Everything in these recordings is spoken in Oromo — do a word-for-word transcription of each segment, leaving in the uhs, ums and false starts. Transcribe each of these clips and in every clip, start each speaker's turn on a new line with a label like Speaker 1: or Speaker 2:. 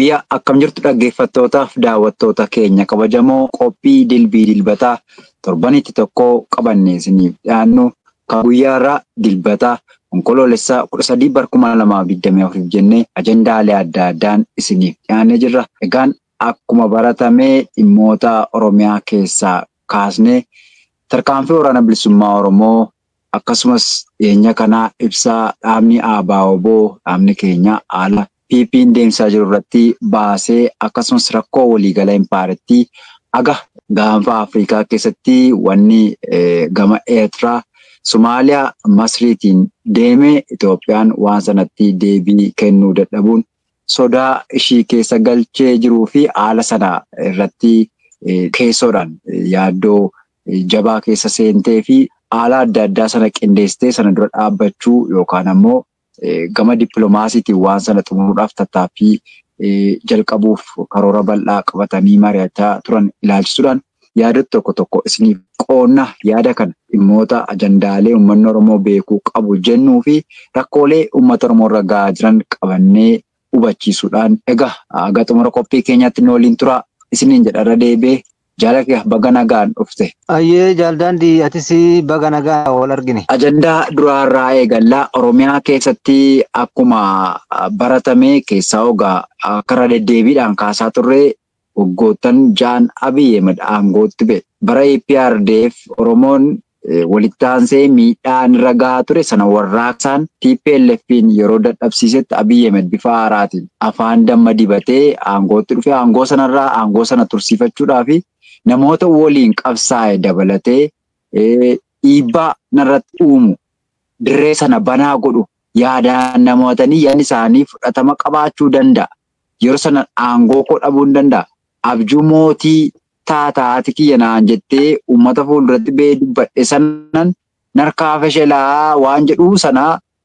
Speaker 1: Ayya akkam jirtu dhaggeeffattootaaf daawwattoota keenya kabajamoo qophii dilbii dilbataa torbanitti tokko qabannee isiniif dhiyaannu kan guyyaarraa dilbataa onkoloolessaa kudha sadii bara kuma lamaaf digdamii afur jennee ajandaalee adda addaan isiniif dhiyaannee jirra. Egaan akkuma baratamee dhimmoota Oromiyaa keessaa kaasnee tarkaanfii waraana bilisummaa Oromoo akkasumas dhiyeenya kanaa ibsaa dhaabni A B O B O dhaabni keenya haala P P'n deemsaa jiru irratti baasee akkasumas rakkoo waliigala impaaretti aga gaanfa Afrikaa keessatti wanni gama Eertiraa Somaaliyaa Masriitiin deeme Itoophiyaan waan sanatti deebii kennuu dadhabuun sodaa ishii keessa galchee jiruu fi haala sana irratti keessoodhaan yaaddoo jabaa keessa seentee fi haala adda addaa sana qindeessitee sana dura dhaabbachuu yookaan ammoo gama dippiloomaasiitiin waan sana xumuruudhaaf tattaaffii jalqabuuf karoora bal'aa qabatanii mari'achaa turan ilaalchisuudhaan yaada tokko tokko isiniif qoonna yaada kana dhimmoota ajandaalee uummanni Oromoo beekuu qabu jennuu fi rakkoolee uummata Oromoo irra gahaa jiran qabannee hubachiisuudhaan egaa aga xumura qophii keenyaatti nu waliin tura isiniin jedharra deebee jaalaka baga nagaan dhufte.
Speaker 2: Ayyee jaaldandii atis baga nagaa wal argine.
Speaker 1: Ajandaa duraarraa eegallaa Oromiyaa keessatti akkuma baratame keessaa ogaa karaa deddeebiidhaan kaasaa turre waggoottan ja'an Abiy Ahmed aangootti ba'e. Bara E P R D F Oromoon walitti aansee miidhaan irra gahaa ture sana warraaqsaan T P L F'n yeroo dadhabsiisetti Abiy Ahmed bifa haaraatiin afaan damma dibatee aangootti dhufe. Aangoo sanarraa aangoo sana tursiifachuudhaafi namoota waliin qabsaa'e dabalatee dhiibbaa narratti uumu dirree sana banaa godhu yaadaan namootanii yaadni isaanii fudhatama qabaachuu danda'a. Yeroo sana aangoo koo dhabuu hin danda'a. Abjuu mootii taataati kiyya naan jettee uummata fuulduratti bee dubbadhe sanan narkaa feshelaa waan jedhuu sana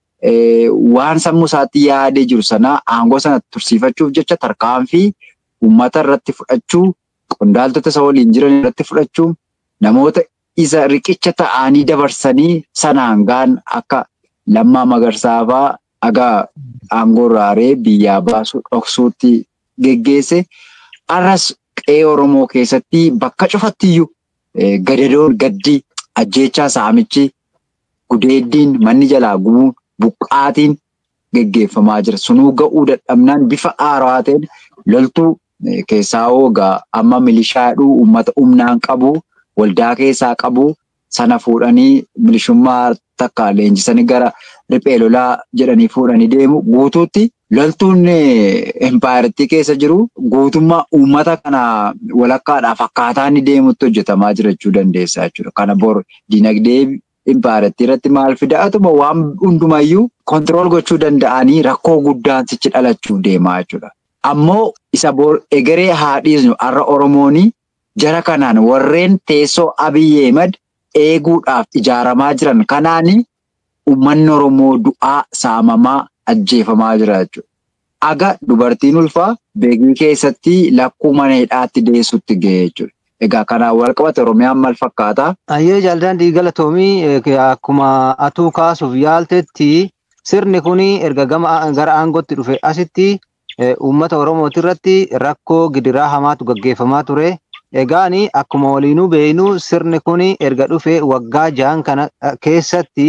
Speaker 1: waan sammuu isaatti yaadee jiru sana aangoo sana tursiifachuuf jecha tarkaanfii uummata irratti fudhachuu qondaaltota isa waliin jiran irratti fudhachuu namoota isa riqicha ta'anii dabarsanii sanaan gaan akka Lammaa Magarsaa fa'aa agaa aangoo raaree biyyaa baasuu dhoksuutti geggeesse. Arras qe'ee Oromoo keessatti bakka cufattiyyuu gadadoon gaddi ajjeechaa saamichi gudeeddiin manni jalaa gubuu buqqaatiin geggeeffamaa jira. Sunuu ga'uu dadhabnaan bifa haarawaa ta'een loltuu keessaa hoogaa amma milishaadhuu uummata humnaan qabu waldaa keessaa qabu sana fuudhanii milishummaa takka leenjisanii gara riphee lolaa jedhanii fuudhanii deemu guutuutti loltuun empaayerittii keessa jiru guutummaa uummata kana walakkaadhaaf akkaataa inni deemutti hojjetamaa jira jechuu dandeessaa jechuudha. Kana bor dinagdee empaayerittii irratti maal fidaatuma waan hundumayyuu kontirool gochuu danda'anii rakkoo guddaan sichi dhalachuu deemaa jechuudha. Ammoo isa bor egeree haadhiisnu har'a Oromooni jara kanaan warreen teessoo Abiy Ahmed eeguudhaaf ijaaramaa jiran kanaani uummanni Oromoo du'aa saamamaa ajjeefamaa jira jechuudha. Aga dubartiin ulfaa beekni keessatti lakkuu mana hidhaatti deessutti ga'e jechuudha. Egaa kanaan wal qabate Oromiyaan maal fakkaata?
Speaker 2: Ayyee jaaldandii galatoomii akkuma atuu kaasuuf yaaltetti sirni kuni erga gara aangootti dhufe asitti uummata Oromooti irratti rakkoo gidiraa hamaatu gaggeeffamaa ture. Egaani akkuma waliinuu beeknu sirni kuni erga dhufe waggaa ja'an kana keessatti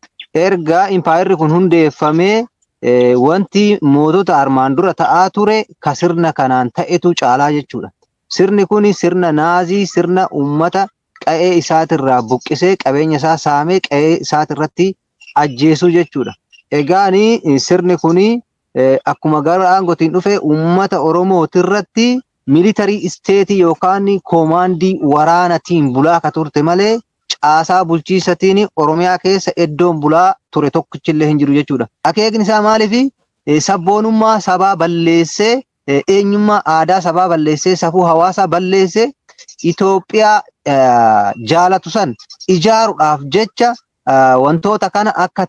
Speaker 2: erga impaayirri kun hundeeffamee wanti mootota armaan dura ta'aa ture ka sirna kanaan ta'etu caalaa jechuudha. Sirni kuni sirna naazii sirna uummata qa'ee isaatirraa buqqisee qabeenya isaa saamee qa'ee isaatirratti ajjeesuu jechuudha. Egaani sirni kuni akkuma gara aangootiin dhufe uummata Oromootirratti militarii isteetii yookaan koomaandii waraanatiin bulaa ka turte malee caasaa bulchiisatiin Oromiyaa keessa iddoon bulaa ture tokkichillee hin jiru jechuudha. Akeekni isaa maaliif sabboonummaa sabaa balleessee eenyummaa aadaa sabaa balleessee safuu hawaasaa balleessee Itoophiyaa jaalatu san ijaaruudhaaf jecha wantoota kana akka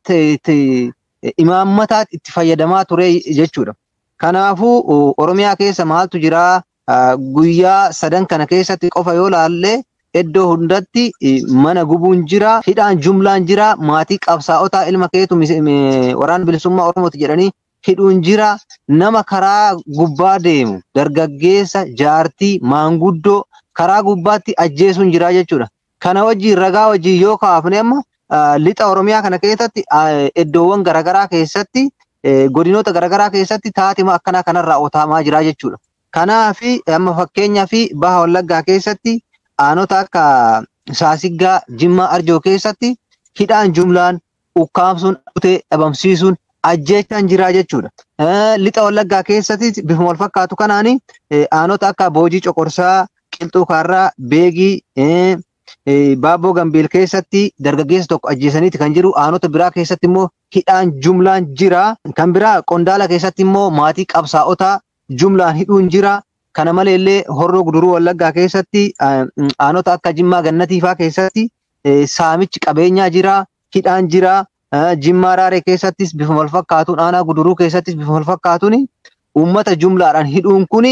Speaker 2: imaammataatti itti fayyadamaa ture jechuudha. Kanaafuu Oromiyaa keessa maaltu jira? Guyyaa sadan kana keessatti qofa yoo laalle iddoo hundatti mana gubuun jira, hidhaan jumlaan jira, maatii qabsaa'otaa ilma keetu waraana bilisummaa Oromooti jedhanii hidhuun jira. Nama karaa gubbaa deemu dargaggeessa jaartii maanguddoo karaa gubbaatti ajjeesuun jira jechuudha. Kana wajjin ragaa wajjin yoo kaafne amma lixa Oromiyaa kana keessatti iddoowwan garaagaraa keessatti godinoota garaagaraa keessatti taatima akkanaa kanarraa otamaa jira jechuudha. Kanaaf amma fakkeenyaa fi baha Wallaggaa keessatti aanota akka Saasiggaa Jimmaa Arjoo keessatti hidhaan jumlaan ukkaamsuun dhutee dhabamsiisuun ajjeechaan jira jechuudha. Lixa Wallaggaa keessatti bifuma wal fakkaatu kanaan aanota akka Boojii Coqorsaa, Qilxuu Kaarraa, Beegii, Baabboo Gambiil keessatti dargaggeessa tokko ajjeesaniiti kan jiru. Aanota biraa keessatti immoo hidhaan jumlaan jira. Kan biraa Qondaala keessatti immoo maatii qabsaa'otaa jumlaan hidhuun jira. Kana maleellee Horroo Guduruu Wallaggaa keessatti aanota akka Jimmaa Gannatiifaa keessatti saamichi qabeenyaa jira, hidhaan jira. Jimmaa Raaree keessattis bifuma wal fakkaatuun aanaa Guduruu keessattis bifuma wal fakkaatuun uummata jumlaadhaan hidhuun kun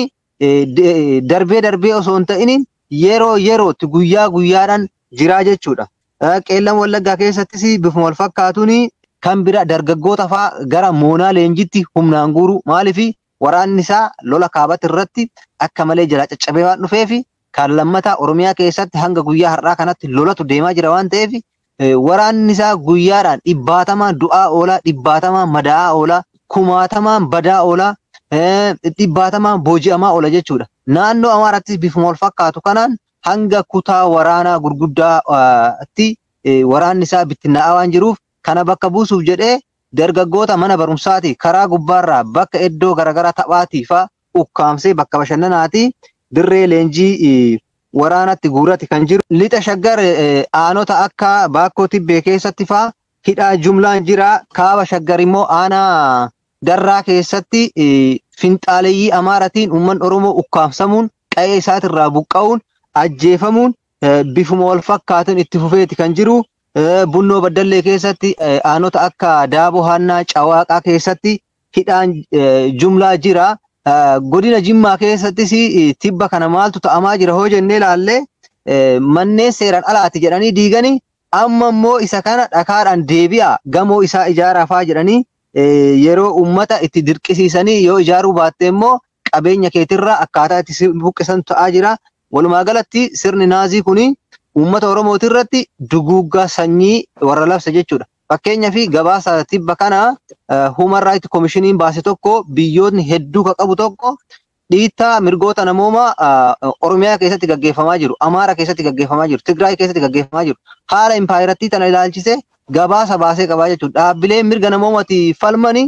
Speaker 2: darbee darbee osoo hin ta'in yeroo yerootti guyyaa guyyaadhaan jira jechuudha. Qeellam Wallaggaa keessattis bifuma wal fakkaatuun kan bira dargaggoota fa'aa gara moonaa leenjitti humnaan guuru. Maaliif waraanni isaa lola kaabatti irratti akka malee jala caccabee waan dhufeef kan lammataa Oromiyaa keessatti hanga guyyaa har'aa kanatti lolatu deemaa jira waan ta'eef waraanni isaa guyyaadhaan dhibbaatamaan du'aa oolaa, dhibbaatamaan madaa'aa oolaa, kumaatamaan badaa oolaa, dhibbaatamaan booji'amaa oola jechuudha. Naannoo Amaarattis bifuma wal fakkaatu kanaan hanga kutaa waraanaa gurguddaatti waraanni isaa bittinnaa'aa waan jiruuf kana bakka buusuuf jedhee dargaggoota mana barumsaati karaa gubbaarraa bakka iddoo garaagaraa taphaatii fa'aa ukkaamsee bakka bashannanaati dirree leenjii waraanatti guurati kan jiru. Lixa Shaggar aanota akka Baakkoo Tibbee keessatti fa'aa hidhaa jumlaan jira. Kaaba Shaggar immoo aanaa Darraa keessatti finxaaleeyyii Amaaratiin uummanni Oromoo ukkaamsamuun qe'ee isaatirraa buqqa'uun ajjeefamuun bifuma wal fakkaatuun itti fufeeti kan jiru. Bunnoo Baddallee keessatti aanota akka Daaboo Haannaa Cawaaqaa keessatti hidhaan jumlaa jira. Godina Jimmaa keessattis tibba kana maaltu ta'amaa jira hoo jennee ilaallee manneen seeraan alaati jedhanii diiganii amma immoo isa kana dhakaadhaan deebi'a gamoo isaa ijaaraafaa jedhanii yeroo uummata itti dirqisiisanii yoo ijaaruu baatte immoo qabeenya keetirraa akkaataa itti buqqisan ta'aa jira. Walumaa galatti sirni naazii kuni uummata Oromooti irratti duguuggaa sanyii warra labsa jechuudha. Fakkeenyaaf gabaasa tibba kana Human Rights Commission baase tokko biyyoonni hedduu ka qabu tokko dhiittaa mirgoota namoomaa Oromiyaa keessatti gaggeeffamaa jiru, Amaara keessatti gaggeeffamaa jiru, Tigraay keessatti gaggeeffamaa jiru. Haala impaayirattii tana ilaalchise gabaasa baasee qabaa jechuudha. Dhaabbileen mirga namoomaati falmanii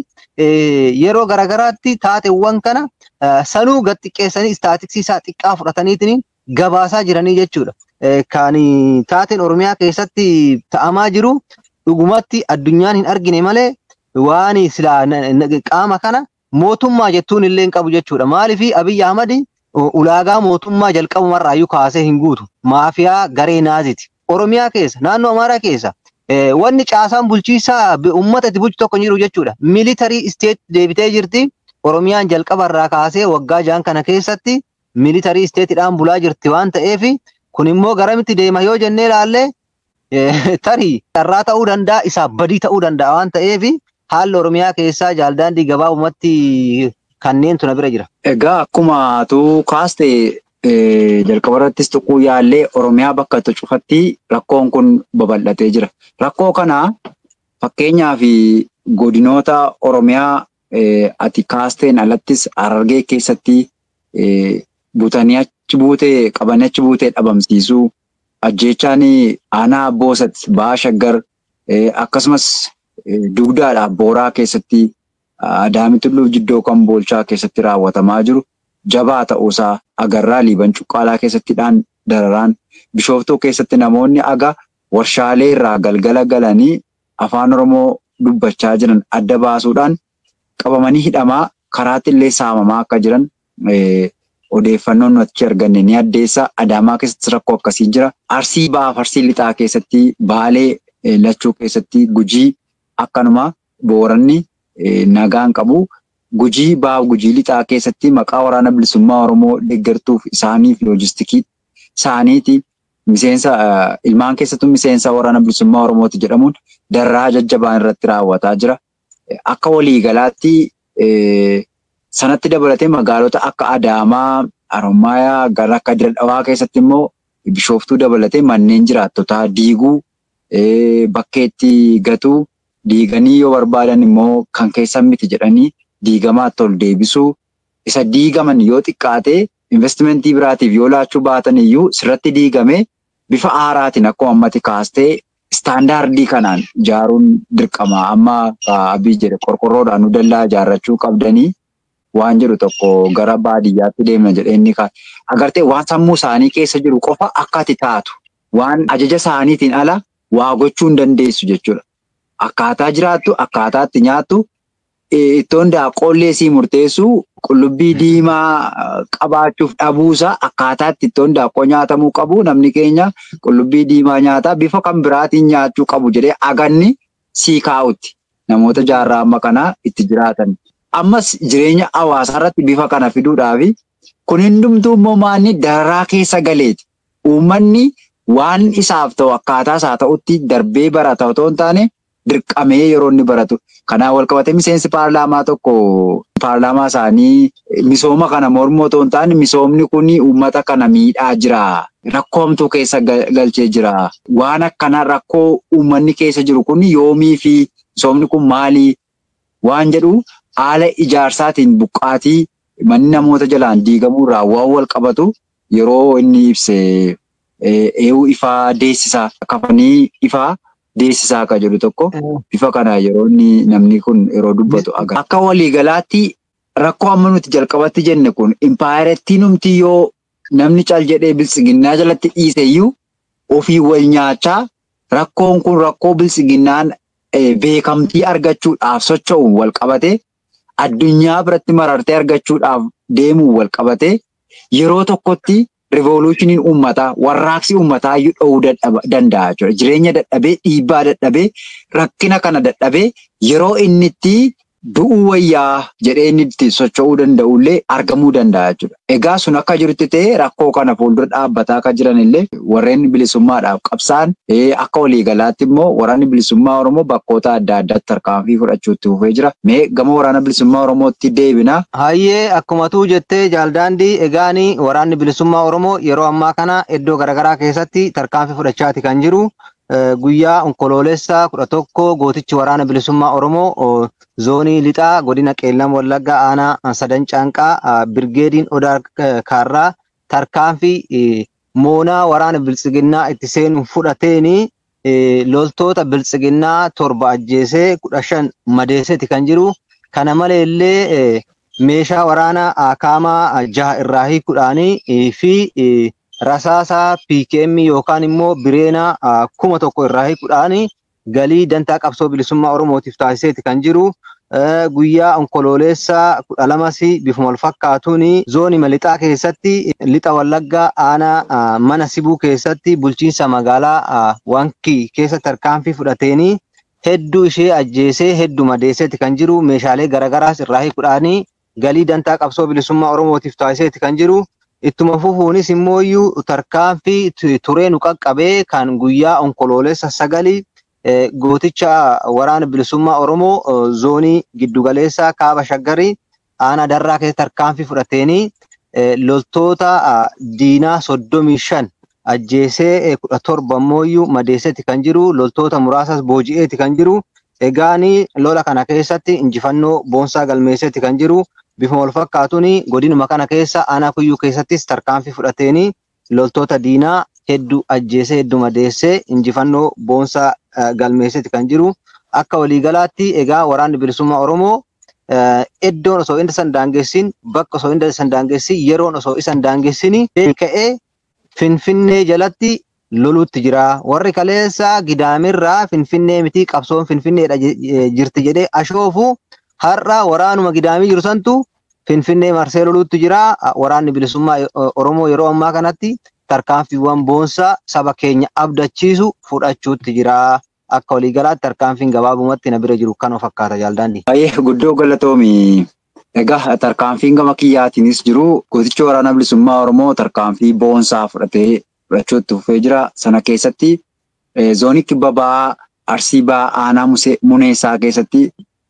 Speaker 2: yeroo garaagaraatti taateewwan kana sanuu gad xiqqeessanii istaatiksii isaa xiqqaa fudhataniitiin gabaasaa jiranii jechuudha. Kan taateen Oromiyaa keessatti ta'amaa jiru dhugumatti addunyaan hin argine malee waan silaa qaama kana mootummaa jettuun illee hin qabu jechuudha. Maaliif Abiyyi Ahmad ulaagaa mootummaa jalqabumarraayyuu kaasee hin guutu. Maafiyaa garee naaziti. Oromiyaa keessa naannoo Amaaraa keessa wanni caasaan bulchiisaa uummata itti bulchu tokko hin jiru jechuudha. Militarii isteet deebitee jirti. Oromiyaan jalqabarraa kaasee waggaa jaan kana keessatti militarii isteetidhaan bulaa jirti waan ta'eef kun immoo garamitti deema yoo jennee ilaalle tarii carraa ta'uu danda'a isaa badii ta'uu danda'a waan ta'eef haalli Oromiyaa keessaa jaaldaandii gabaabumatti kanneen tuna bira jira.
Speaker 1: Egaa akkuma tu kaaste jalqabarrattis tuquu yaallee Oromiyaa bakka itti cufatti rakkoon kun babal'atee jira. Rakkoo kana fakkeenyaaf godinoota Oromiyaa ati kaasteen alattis Harargee keessatti butanii achi buutee qabanii achi buutee dhabamsiisuu ajjeechaan aanaa Boosatti Baha Shaggar akkasumas dugdaadhaaf Booraa keessatti Adaamii Tulluu Jiddoo Kombolchaa keessatti raawwatamaa jiru jabaa ta'uusaa agarraa. Liiban Cuqqaalaa keessattidhaan dararaan Bishooftuu keessatti namoonni aga warshaalee irraa galgala galanii afaan Oromoo dubbachaa jiran adda baasuudhaan qabamanii hidhamaa karaatti illee saamamaa akka jiran odeeffannoon nuti arganne ni addeessa. Adaamaa keessatti rakkoo akkasii jira. Arsii Bahaaf Arsii Lixaa keessatti, Baalee Lachuu keessatti, Gujii akkanuma Booranni nagaan qabu. Gujii Bahaaf Gujii Lixaa keessatti maqaa waraana bilisummaa Oromoo deeggartuuf isaaniif loojistikii isaaniiti. Miseensa ilmaan keessattuu miseensa waraana bilisummaa Oromooti jedhamuun darraa jajjabaan irratti raawwataa jira. Akka waliigalaatti sanatti dabalatee magaalota akka Adaamaa, Haromaayaa, gara akka Dirree Dhawaa keessatti immoo Bishooftuu dabalatee manneen jiraattotaa diiguu, bakkeetti gatuu, diiganii yoo barbaadan immoo kan keessan miti jedhanii diigamaatti ol deebisuu, isa diigaman yoo xiqqaate investimentii biraatiif yoo laachuu baatan iyyuu sirratti diigame bifa haaraatiin akkuma ammatti kaastee istaandaardii kanaan ijaaruun dirqama. Amma Abii jedhe qorqorroodhaan nu dallaa ijaarrachuu qabdanii waan jedhu tokko gara baadiyyaatti deemna jedhee inni kaase. Agartee waan sammuu isaanii keessa jiru qofa akka ati taatu waan ajaja isaaniitiin ala waa gochuu hin dandeessu jechuudha. Akkaataa jiraattu, akkaataa itti nyaattu, ittoon daaqollee sii murteessu, qullubbii diimaa qabaachuuf dhabuusaa akkaataa itti ittoon daaqoo nyaatamuu qabu namni keenya qullubbii diimaa nyaataa bifa kan biraatiin nyaachuu qabu jedhee aganni sii kaa'utti namoota jaarraa amma kanaa itti jiraatan. Ammas jireenya hawaasaa irratti bifa kana fiduudhaafi kun hundumtuu immoo maanni dararaa keessa galeeti. Uummanni waan isaaf ta'u akkaataa isaa ta'utti darbee barata otoo hin taane dirqamee yeroo inni baratu. Kanaan walqabatee miseensi paarlaamaa tokko paarlaamaa isaanii misooma kana mormoo otoo hin taane misoomni kun uummata kana miidhaa jira. Rakkoomtuu keessa galchee jira. Waan akkanaa rakkoo uummanni keessa jiru kun yoomii fi misoomni kun maali waan jedhu haala ijaarsaatiin buqqaatii manni namoota jalaan diigamuurraa waan wal qabatu yeroo inni ibse eewu ifaa deessisaa kafanii ifaa deessisaa akka jedhu tokko bifa kana yeroo inni namni kun yeroo dubbatu agarra. Akka waliigalaatti rakkoo amma nuti jalqabatti jenne kun impaayarettii numti yoo namni cal jedhee bilisiginnaa jalatti dhiise iyyuu ofii wal nyaachaa rakkoon kun rakkoo bilisiginnaan beekamtii argachuudhaaf socho'uun wal qabate addunyaa biratti marartee argachuudhaaf deemuu wal qabate yeroo tokkotti rivolushiniin uummataa warraaqsi uummataa iyyuu dhowuu danda'a jechuudha. Jireenya dadhabee dhiibbaa dadhabee rakkina kana dadhabee yeroo inni itti du'uu wayyaa jedhee inni itti socho'uu danda'ullee argamuu danda'a jechuudha. Egaa sun akka jirutti ta'ee rakkoo kana fuuldura dhaabbataa akka jiran illee warreen bilisummaadhaaf qabsaan akka waliigalaatti immoo waraanni bilisummaa Oromoo bakkoota adda addaatti tarkaanfii fudhachuutti fufee jira. Mee gama waraana bilisummaa Oromootti deebina.
Speaker 2: Hayyee akkumatuu jettee jaaldaandii egaanii waraanni bilisummaa Oromoo yeroo ammaa kana iddoo garaagaraa keessatti tarkaanfii fudhachaati kan jiru. Guyyaa onkoloolessa kudha tokko gootichi waraana bilisummaa Oromoo zoonii lixaa godina Qeellam Wallaggaa aanaa sadan caanqaa birgeediin Odaa Kaarraa tarkaanfii moonaa waraana bilisiginnaa itti seenuun fudhateeni loltoota bilisiginnaa torba ajjeesee kudha shan madeesseeti kan jiru. Kana malee illee meeshaa waraanaa akaamaa jaha irraa hiikuudhaanii fi rasaasaa P K M yookaan immoo bireenaa kuma tokko irraa hiikuudhaanii galii dantaa qabsoo bilisummaa Oromootiif taasiseeti kan jiru. Guyyaa onkoloolessa kudha lamas bifuma wal fakkaatuun zoonii lixaa keessatti lixa Wallaggaa aanaa mana Sibuu keessatti bulchiinsa magaalaa Wankii keessa tarkaanfii fudhateeni hedduu ishee ajjeesee hedduu madeesseeti kan jiru. Meeshaalee garaagaraas irraa hiikuudhaanii galii dantaa qabsoo bilisummaa Oromootiif taasiseeti kan jiru. Ittuma fufuunis immoo iyyuu tarkaanfii turee nu qaqqabee kan guyyaa onkoloolessa sagalii gooticha waraana bilisummaa Oromoo zoonii giddugaleessaa kaaba shaggarii aanaa darraa keessa tarkaanfii fudhateenii loltoota diinaa soddomii shan ajjeesee kudha torba immoo iyyuu madeesseeti kan jiru. Loltoota muraasas booji'eeti kan jiru. Egaanii lola kana keessatti injifannoo boonsaa galmeesseeti kan jiru. Bifuma wal fakkaatuun godinuma kana keessa aanaa kuyyuu keessattis tarkaanfii fudhateeni loltoota diinaa hedduu ajjeesee hedduu madeessee injifannoo boonsaa galmeesseeti kan jiru. Akka waliigalaatti egaa waraanni bilisummaa Oromoo iddoon osoo inni san daangessin bakka osoo inni san daangessin yeroon osoo isan daangessin ka'ee Finfinnee jalatti loluutti jira. Warri kaleessa gidaamirraa Finfinnee miti qabsoon Finfinneedha jirti jedhee ashoofu har'a waraanuma gidaamii jiru santu Finfinnee marsee loluutti jira. Waraanni bilisummaa Oromoo yeroo ammaa kanatti tarkaanfiiwwan boonsaa saba keenya abdachiisu fudhachuutti jira. Akka waliigalaatti tarkaanfiin gabaabumatti na bira jiru kan fakkaata jaaldaandii.
Speaker 1: Baay'ee guddoo galatoomi. Egaa tarkaanfiin gama kiyyaatiinis jiru. Gootichi waraana bilisummaa Oromoo tarkaanfii boonsaa fudhatee fudhachuutti fufee jira. Sana keessatti zoonii kibba ba'aa Arsii ba'aa aanaa Muneessaa keessatti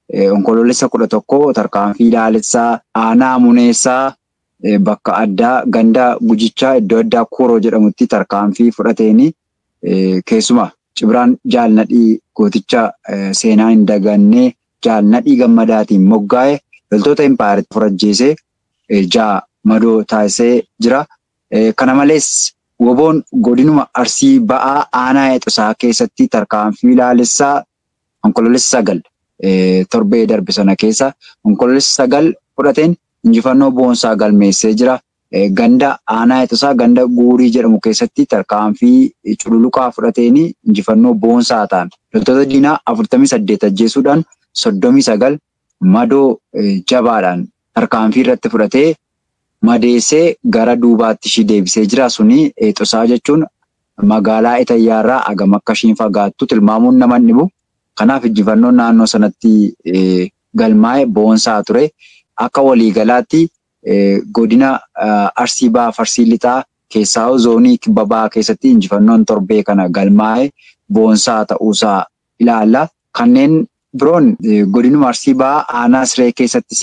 Speaker 1: onkoloolessa kudha tokko tarkaanfii ilaalessaa aanaa muneessaa bakka addaa ganda gujichaa iddoo addaa Kooroo jedhamutti tarkaanfii fudhateeni keessumaa Cibraan Jaalnadhii gooticha seenaa hin dagannee Jaalnadhii Gammadaatiin moggaa'e loltoota impaayiritti furajjeesee ja'a madoo taasisee jira. Kana malees woboon godinuma Arsii ba'aa aanaa Eexusaa keessatti tarkaanfii ilaalessaa onkoloolessa sagal torbee darbe sana keessa onkoloolessa sagal fudhateen injifannoo boonsaa galmeessee jira. Ganda aanaa Eexusaa ganda Guurii jedhamu keessatti tarkaanfii cululuqaa fudhateeni injifannoo boonsaa ta'an loltoota diinaa afurtamii saddeet ajjeesuudhaan soddomii sagal madoo jabaadhaan tarkaanfii irratti fudhatee madeessee gara duubaatti ishii deebisee jira. Suni Eexusaa jechuun magaalaa Etayyaarraa agam akka ishiin fagaattu tilmaamuun nama hin dhibu. Kanaaf injifannoon naannoo sanatti galmaa'e boonsaa ture. Akka waliigalaatti godina Arsii Ba'aa Arsii Lixaa keessaa zoonii kibba ba'aa keessatti injifannoon torbee kana galmaa'e boonsaa ta'uusaa ilaalla. Kanneen biroon godinuma Arsii Ba'aa aanaa Siree keessattis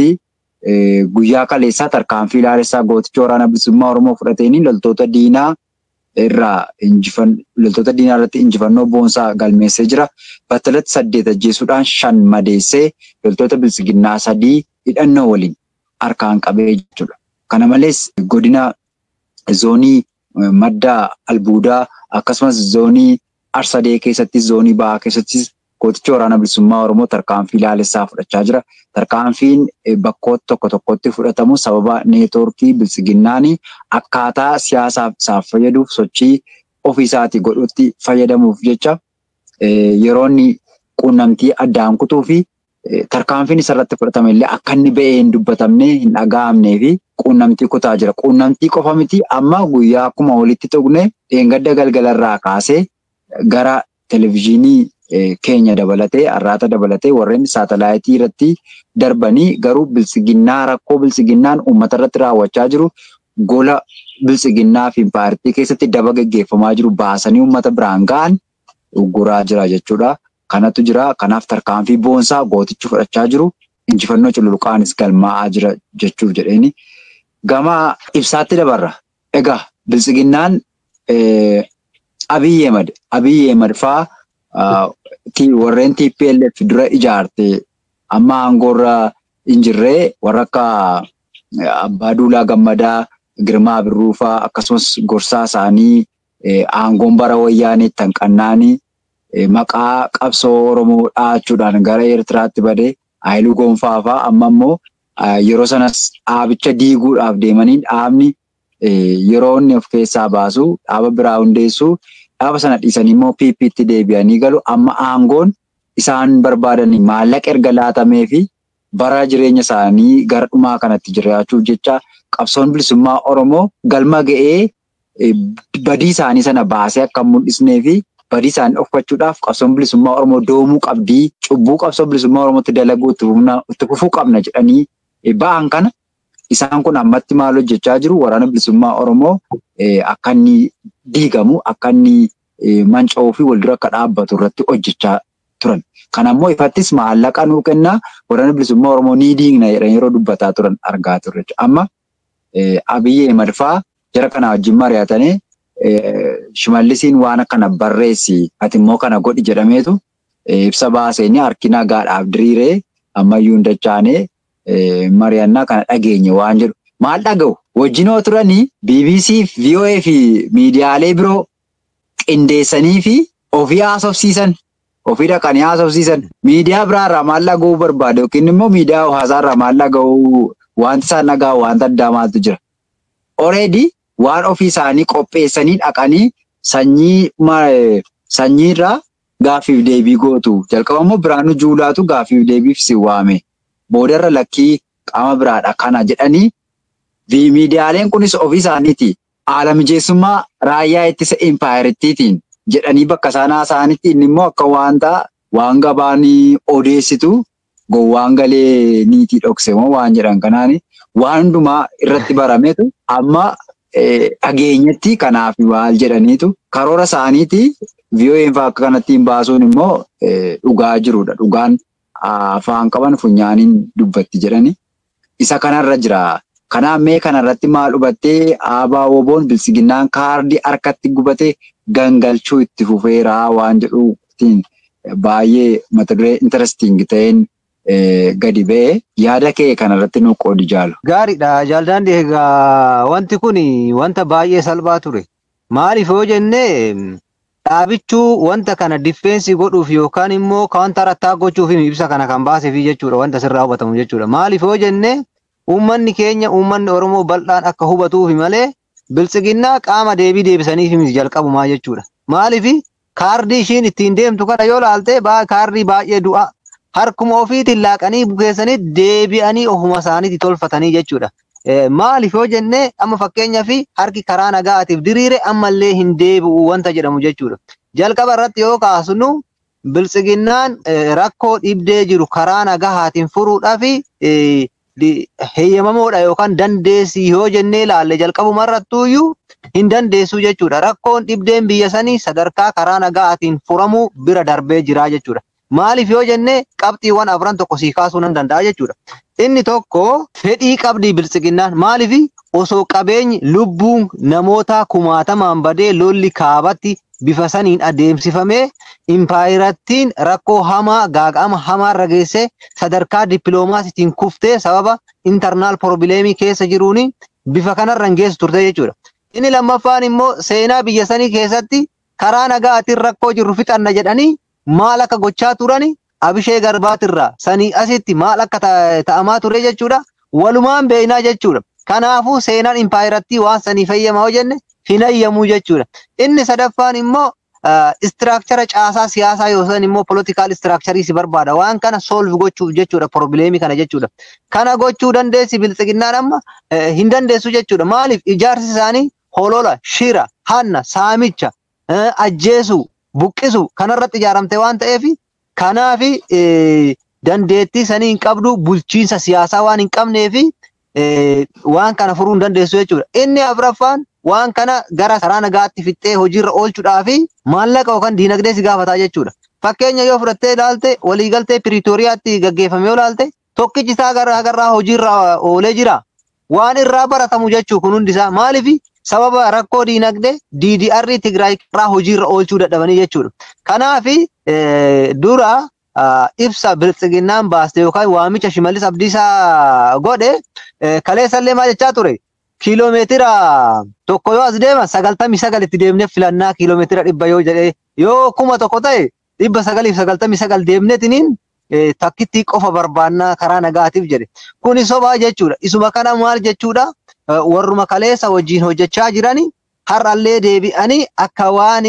Speaker 1: guyyaa kaleessaa tarkaanfii ilaalessaa gooticha waraana bilisummaa Oromoo fudhateeni loltoota diinaa irraa loltoota diinaa irratti injifannoo boonsaa galmeessee jira. Battalatti saddeet ajjeesuudhaan shan madeessee loltoota bilisiginnaa sadii hidhannoo waliin harkaan qabee jechuudha. Kana malees godina zoonii madda albuudaa akkasumas zoonii Arsadee keessattis zoonii Ba'aa keessattis gooticha waraana bilisummaa Oromoo tarkaanfii ilaalessaa fudhachaa jira. Tarkaanfiin bakkoota tokko tokkotti fudhatamu sababa neetwoorkii bilisiginnaanii akkaataa siyaasaaf isaaf fayyaduuf sochii ofiisaatii godhutti fayyadamuuf jecha yeroo inni quunnamtii addaan kutuu fi tarkaanfiin isarratti fudhatame illee akka inni ba'ee hin dubbatamne hin dhaga'amnee fi quunnamtii kutaa jira. Quunnamtii qofa miti amma guyyaa akkuma walitti tuqne dheengadda galgalarraa kaasee gara televizyiinii keenya dabalatee arraata dabalatee warreen saatalaayitii irratti darbanii garuu bilisiginnaa rakkoo bilisiginnaan uummata irratti raawwachaa jiru gola bilisiginnaa fi paartii keessatti daba gaggeeffamaa jiru baasanii uummata biraan ga'an ugguraa jira jechuudha. Kanatu jira. Kanaaf tarkaanfii boonsaa gootichi fudhachaa jiru injifannoo cululuqaanis galmaa'aa jira jechuuf jedheeni. Gama ibsaatti dabarra. Egaa bilisiginnaan Abiy Ahmed Abiy Ahmed fa'aa warreen T P L F dura ijaarte amma aangoorra hin jirree warra akka Abbaa Duulaa Gammadaa, Girmaa Birruufaa akkasumas gorsaa isaanii aangoon bara wayyaanii tanqannaanii maqaa qabsoo Oromoo dhaachuudhaan gara Eertiraatti badee Haayiluu Gonfaa fa'aa amma immoo yeroo sanas dhaabicha diiguudhaaf deemanii dhaabni yeroo inni of keessaa baasu dhaaba biraa hundeessu dhaaba sana dhiisanii immoo P P tti deebi'anii galu. Amma aangoon isaan barbaadanii maallaqa erga laatamee fi bara jireenya isaanii gara dhumaa kanatti jiraachuuf jecha qabsoon bilisummaa Oromoo galma ga'ee badii isaanii sana baasee akka mul'isnee fi badii isaanii dhokfachuudhaaf qabsoon bilisummaa Oromoo doomuu qabdii cubbuu qabsoo bilisummaa Oromootti dalaguu itti fufuu qabna jedhanii ba'an kana isaan kun ammatti maal hojjechaa jiru? Waraana bilisummaa Oromoo akka inni diigamu akka inni manca'uu fi waldura akka dhaabbatu irratti hojjechaa turan. Kanammoo ifattis maallaqa nuu kennaa waraana bilisummaa Oromoo ni diigna jedhan yeroo dubbataa turan argaa turre. Amma Abiy Ahmed fa'aa jara kana wajjin mari'atanii Shimallisiin waan akkana barreessi ati immoo kana godhi jedhameetu ibsa baaseenii harki nagaadhaaf diriiree ammayyuu hin dachaanee mari'annaa kana dhageenye waan jedhu. Maal dhaga'u? Wajjinoo turanii B B C, V O A fi miidiyaalee biroo qindeessanii fi ofii haasofsiisan. Ofii dhaqanii haasofsiisan. Miidiyaa biraarraa maal dhaga'uu barbaade yookiin immoo miidiyaa hawaasaarraa maal dhaga'uu wanti isaan dhaga'u wanta addaa maaltu jira? Already waan ofii isaanii qopheessanii dhaqanii sanyii sanyiirraa gaaffiif deebii gootu. Jalqaba immoo Biraanuu Juulaatu gaaffiif deebiif si waame. Boodarra lakkii qaama biraadha kana jedhanii miidiyaaleen kunis ofii isaaniiti. Haala mijeessummaa raayyaa ittisa impaayiriittiin jedhanii bakka isaan haasa'anitti inni immoo akka wanta waan gabaanii odeessitu gowwaan galee niitii dhokse moo waan jedhan kanaani waan hundumaa irratti barameetu amma dhageenyatti kanaaf maal jedhaniitu karoora isaaniiti V O A akka kanatti hin baasuun immoo dhugaa jirudha. Dhugaan afaan qaban funyaaniin dubbatti jedhani. Isa kanarra jira. Kanaaf mee kanarratti maal hubattee aabaa woboon bilisiginnaan kaardii harkatti gubatee gangalchuu itti fufeera waan jedhuutiin baay'ee mata duree interesting ta'een gadi ba'e. Yaada kee kanarratti nu qoodi jaalu.
Speaker 2: Gaariidha jaaldaan egaa wanti kun wanta baay'ee salphaa ture. Maaliif yoo jennee dhaabichuu wanta kana difeensi godhuuf yookaan immoo kaawwantaara attaa gochuuf ibsa kana kan baaseef jechuudha wanta sirraa hubatamu jechuudha. Maaliif yoo jennee uummanni keenya uummanni Oromoo bal'aan akka hubatuuf malee bilisiginnaa qaama deebii deebisaniif jalqabumaa jechuudha. Maaliif kaardii ishiin ittiin deemtu kana yoo laalte kaardii baay'ee du'a harkuma ofiitiin laaqanii bukeessanii deebi'anii ofuma isaaniitti tolfatanii jechuudha. Maaliif yoo jennee amma fakkeenyaaf harki karaa nagaatiif diriire ammallee hin deebi'u wanta jedhamu jechuudha. Jalqaba irratti yoo kaasnu bilisiginnaan rakkoo dhibdee jiru karaa nagahaatiin furuudhaaf heeyyamamoodha yookaan dandeessii yoo jennee ilaalle jalqabuma irrattuuyyuu hin dandeessu jechuudha. Rakkoon dhibdeen biyya sanii sadarkaa karaa nagahaatiin furamuu bira darbee jira jechuudha. Maaliif yoo jennee qabxiiwwan afran tokko sii kaasuu nan danda'a jechuudha. Inni tokko fedhii qabdii bilisiginnaan maaliif osoo qabeenyi lubbuun namoota kumaatamaan badee lolli kaabatti bifa saniin adeemsifamee impaayirattiin rakkoo hamaa gaaga'ama hamaarra geessee sadarkaa dippiloomaasiitiin kuftee sababa intarnaal probleemii keessa jiruun bifa kanarraan geessu turte jechuudha. Inni lammaffaan immoo seenaa biyya sanii keessatti karaa nagaatiin rakkoo jiru fixanna jedhanii maal akka gochaa turani Abishee Garbaatirraa sanii asitti maal akka ta'amaa ture jechuudha. Walumaan beeynaa jechuudha. Kanaafuu seenaan impaayirattii waan sanii fayyama yoo jenne hin ayyamu jechuudha. Inni sadaffaan immoo istiraakchara caasaa siyaasaa yookaan immoo poolitikaal istiraakcharii si barbaada. Waan kana solve gochuuf jechuudha probleemii kana jechuudha. Kana gochuu dandeessi bilisiginnaan amma hin dandeessu jechuudha. Maaliif ijaarsi isaanii holola, shira, hanna, saamicha, ajjeesuu, buqqisu kanarratti ijaaramte waan ta'eef kanaaf dandeettii sanii hin qabdu bulchiinsa siyaasaa waan hin qabneef waan kana furuu hin dandeessu jechuudha. Inni afuraffaan waan kana gara karaa nagaatti fixxee hojiirra oolchuudhaaf maallaqa yookaan diinagdee si gaafataa jechuudha. Fakkeenya yoo fudhattee ilaalte waliigaltee Piriitooriyaatti gaggeeffame yoo ilaalte tokkichi isaa garraa hojiirra oolee jira. Waan irraa baratamu jechuu kun hundisaa maaliif sababa rakkoo diinagdee D D R Tigraay irraa hojiirra oolchuu dadhabanii jechuudha. Kanaaf dura ibsa bilisiginnaan baaste yookaan waamicha Shimallis Abdiisaa godhe kaleessallee maal jechaa ture? Kiiloomeetira tokko yoo as deema sagaltamii sagal itti deemnee filannaa kiiloomeetira dhibba yoo jedhee yoo kuma tokko ta'e dhibba sagaliif sagaltamii sagal deemneetiniin takkitti qofa barbaannaa karaa nagaatiif jedhe. Kuni sobaa jechuudha. Isuma kana maal jechuudha? Warruma kaleessa wajjin hojjechaa jirani har'allee deebi'anii akka waan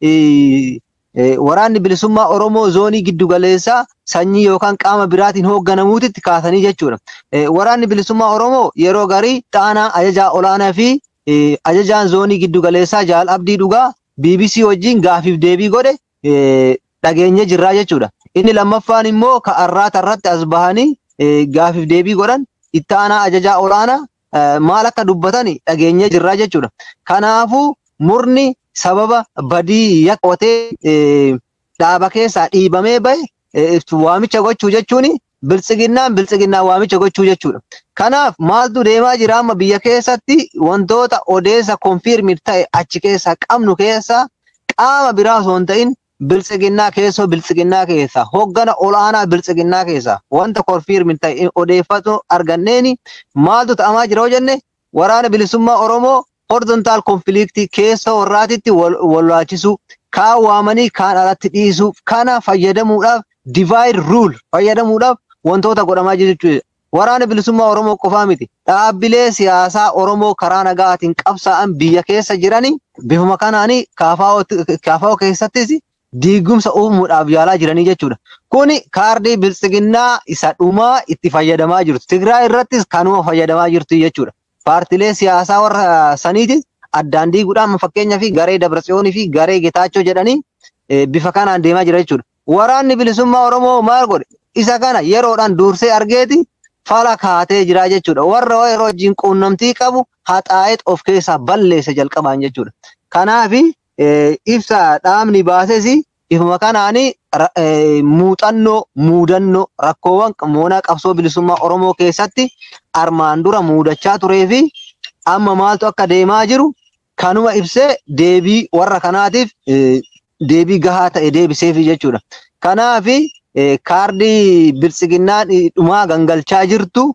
Speaker 2: waraanni bilisummaa Oromoo zoonii giddu galeessaa sanyii yookaan qaama biraatiin hoogganamuutitti kaasanii jechuudha. Waraanni bilisummaa Oromoo yeroo garii xaanaa ajajaa olaanaa fi ajajaan zoonii giddu galeessaa Jaal Abdii Dhugaa B B C wajjin gaafiif deebii godhe dhageenye jirraa jechuudha. Inni lammaffaan immoo ka'arraata irratti as bahanii gaafiif deebii godhan itti aanaa ajajaa olaanaa maal akka dubbatan dhageenye jirraa jechuudha. Kanaafuu murni sababa badii yaqqotee dhaaba keessaa dhiibamee bahe waamicha gochuu jechuun bilisiginnaan bilisiginnaan waamicha gochuu jechuudha. Kanaaf maaltu deemaa jira amma biyya keessatti wantoota odeessa konfirmii ta'e achi keessaa qabnu keessaa qaama biraa osoo hin ta'in bilisiginnaa keessoo bilisiginnaa keessaa hoggana olaanaa bilisiginnaa keessaa wanta konfirmii ta'e odeeffatu arganneeni maaltu ta'amaa jira yoo jenne waraana bilisummaa Oromoo horizontaal konfiliiktii keessa warraatitti wallaalchisuu kaan waamanii kaan alatti dhiisuu kana fayyadamuudhaaf divide rule fayyadamuudhaaf wantoota godhamaa jiru jechuudha. Waraana bilisummaa Oromoo qofaa miti. Dhaabbilee siyaasaa Oromoo karaa nagaatiin qabsaa'an biyya keessa jiranii bifuma kanaanii kaafaa'oo keessattis diigumsa uumuudhaaf yaalaa jiranii jechuudha. Kuni kaardii bilisiginnaa isa dhumaa itti fayyadamaa jirtu. Tigraay irrattis kanuma fayyadamaa jirtu jechuudha. Paartilee siyaasaa warra saniitis addaan diiguudhaan fakkeenyaa fi garee Dabratsiyoonii fi garee Getaachoo jedhanii bifa kanaan deemaa jira jechuudha. Waraanni bilisummaa Oromoo maal godhe? Isa kana yeroodhaan dursee argeeti fala kaatee jira jechuudha. Warra yeroo wajjin quunnamtii qabu haxaa'eet of keessaa balleessa jalqabaan jechuudha. Kanaaf ibsa dhaabni baases ifuma kanaani muuxannoo muudannoo rakkoowwan moonaa qabsoo bilisummaa Oromoo keessatti armaan dura muudachaa turee fi amma maaltu akka deemaa jiru kanuma ibsee deebii warra kanaatiif deebii gahaa ta'e deebiseefi jechuudha. Kanaafi kaardii biltsiginnaan dhumaa gangalchaa jirtu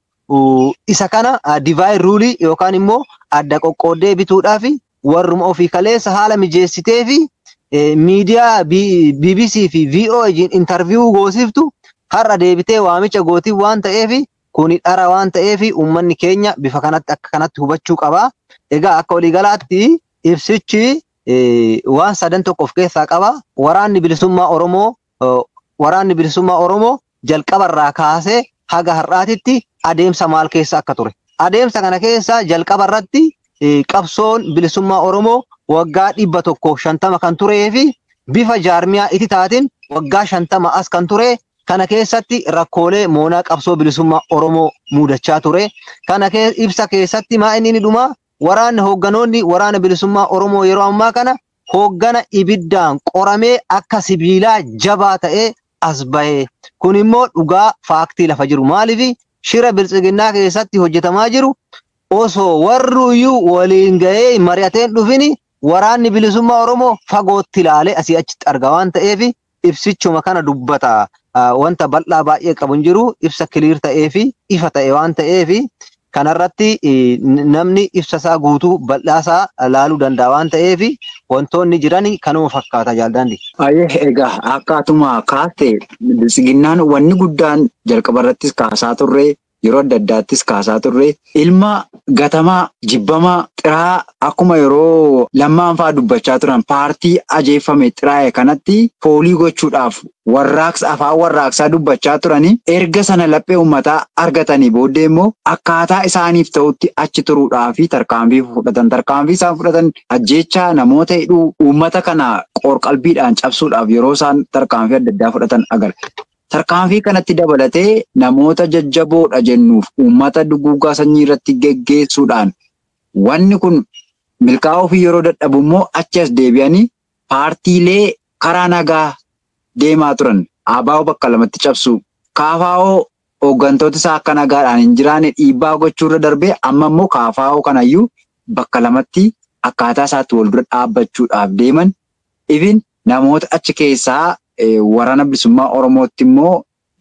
Speaker 2: isa kana divide rule yookaan immoo adda qoqqooddee bituudhaaf warruma ofii kaleessa haala mijeessitee fi miidiyaa B B C fi V O wajjin interview goosiftu har'a deebitee waamicha gootii waan ta'eef kuni dhara waan ta'eef uummanni keenya bifa kanatti akka kanatti hubachuu qaba. Egaa akka waliigalaatti ibsichi waan sadan tokko of keessaa qaba. Waraanni bilisummaa Oromoo waraanni bilisummaa Oromoo jalqabarraa kaasee haga har'aatitti adeemsa maal keessa akka ture. Adeemsa kana keessa jalqabarratti qabsoon bilisummaa Oromoo waggaa dhibba tokko shantama kan turee fi bifa jaarmiyaa itti taatiin waggaa shantama as kan ture. Kana keessatti rakkoolee moonaa qabsoo bilisummaa Oromoo muudachaa ture. Kana ibsa keessatti maa inni dhuma waraanni hoogganoonni waraana bilisummaa Oromoo yeroo ammaa kana hooggana ibiddaan qoramee akka sibiilaa jabaa ta'ee as bahee. Kun immoo dhugaa faaktii lafa jiru. Maaliif shira biltsiginnaa keessatti hojjetamaa jiru osoo warruyyuu waliin ga'ee mari'ateen dhufini waraanni bilisummaa Oromoo fagootti ilaalee asii achitti arga waan ta'eef ibsichuma kana dubbata. Wanta bal'aa baay'ee qabu hin jiru ibsa kiliir ta'ee fi ifa ta'e waan ta'eef kanarratti namni ibsa isaa guutuu bal'aa isaa laaluu danda'a waan ta'eef wantoonni jiran kanuma fakkaata jaaldandi.
Speaker 1: Ayyee egaa akkaatuma kaate biltsiginnaan wanni guddaan jalqabarrattis kaasaa turre yeroo adda addaattis kaasaa turre ilma gatamaa jibbamaa xiraa akkuma yeroo lammaan fa'aa dubbachaa turan paartii ajeeffame xiraa'e kanatti foolii gochuudhaaf warraaqsa afaan warraaqsaa dubbachaa turanii erga sana laphee uummataa argatanii booddee immoo akkaataa isaaniif ta'utti achi turuudhaa fi tarkaanfii fudhatan tarkaanfii isaan fudhatan ajjeechaa namoota hidhuu uummata kana qoorqalbiidhaan cabsuudhaaf yeroo isaan tarkaanfii adda addaa fudhatan agarra. Tarkaanfii kanatti dabalatee namoota jajjaboodha jennuuf uummata duguugaa sanyii irratti geggeessuudhaan wanni kun milkaa'uu fi yeroo dadhabu immoo achi as deebi'anii paartiilee karaa nagaa deemaa turan ABO bakka lamatti cabsu KFO hooggantoota isaa akka nagaadhaan hin jiraanne dhiibbaa gochuurra darbee amma immoo KFO kanayyuu bakka lamatti akkaataa isaatti wal dura dhaabbachuudhaaf deeman even namoota achi keessaa waraana bilisummaa Oromootti immoo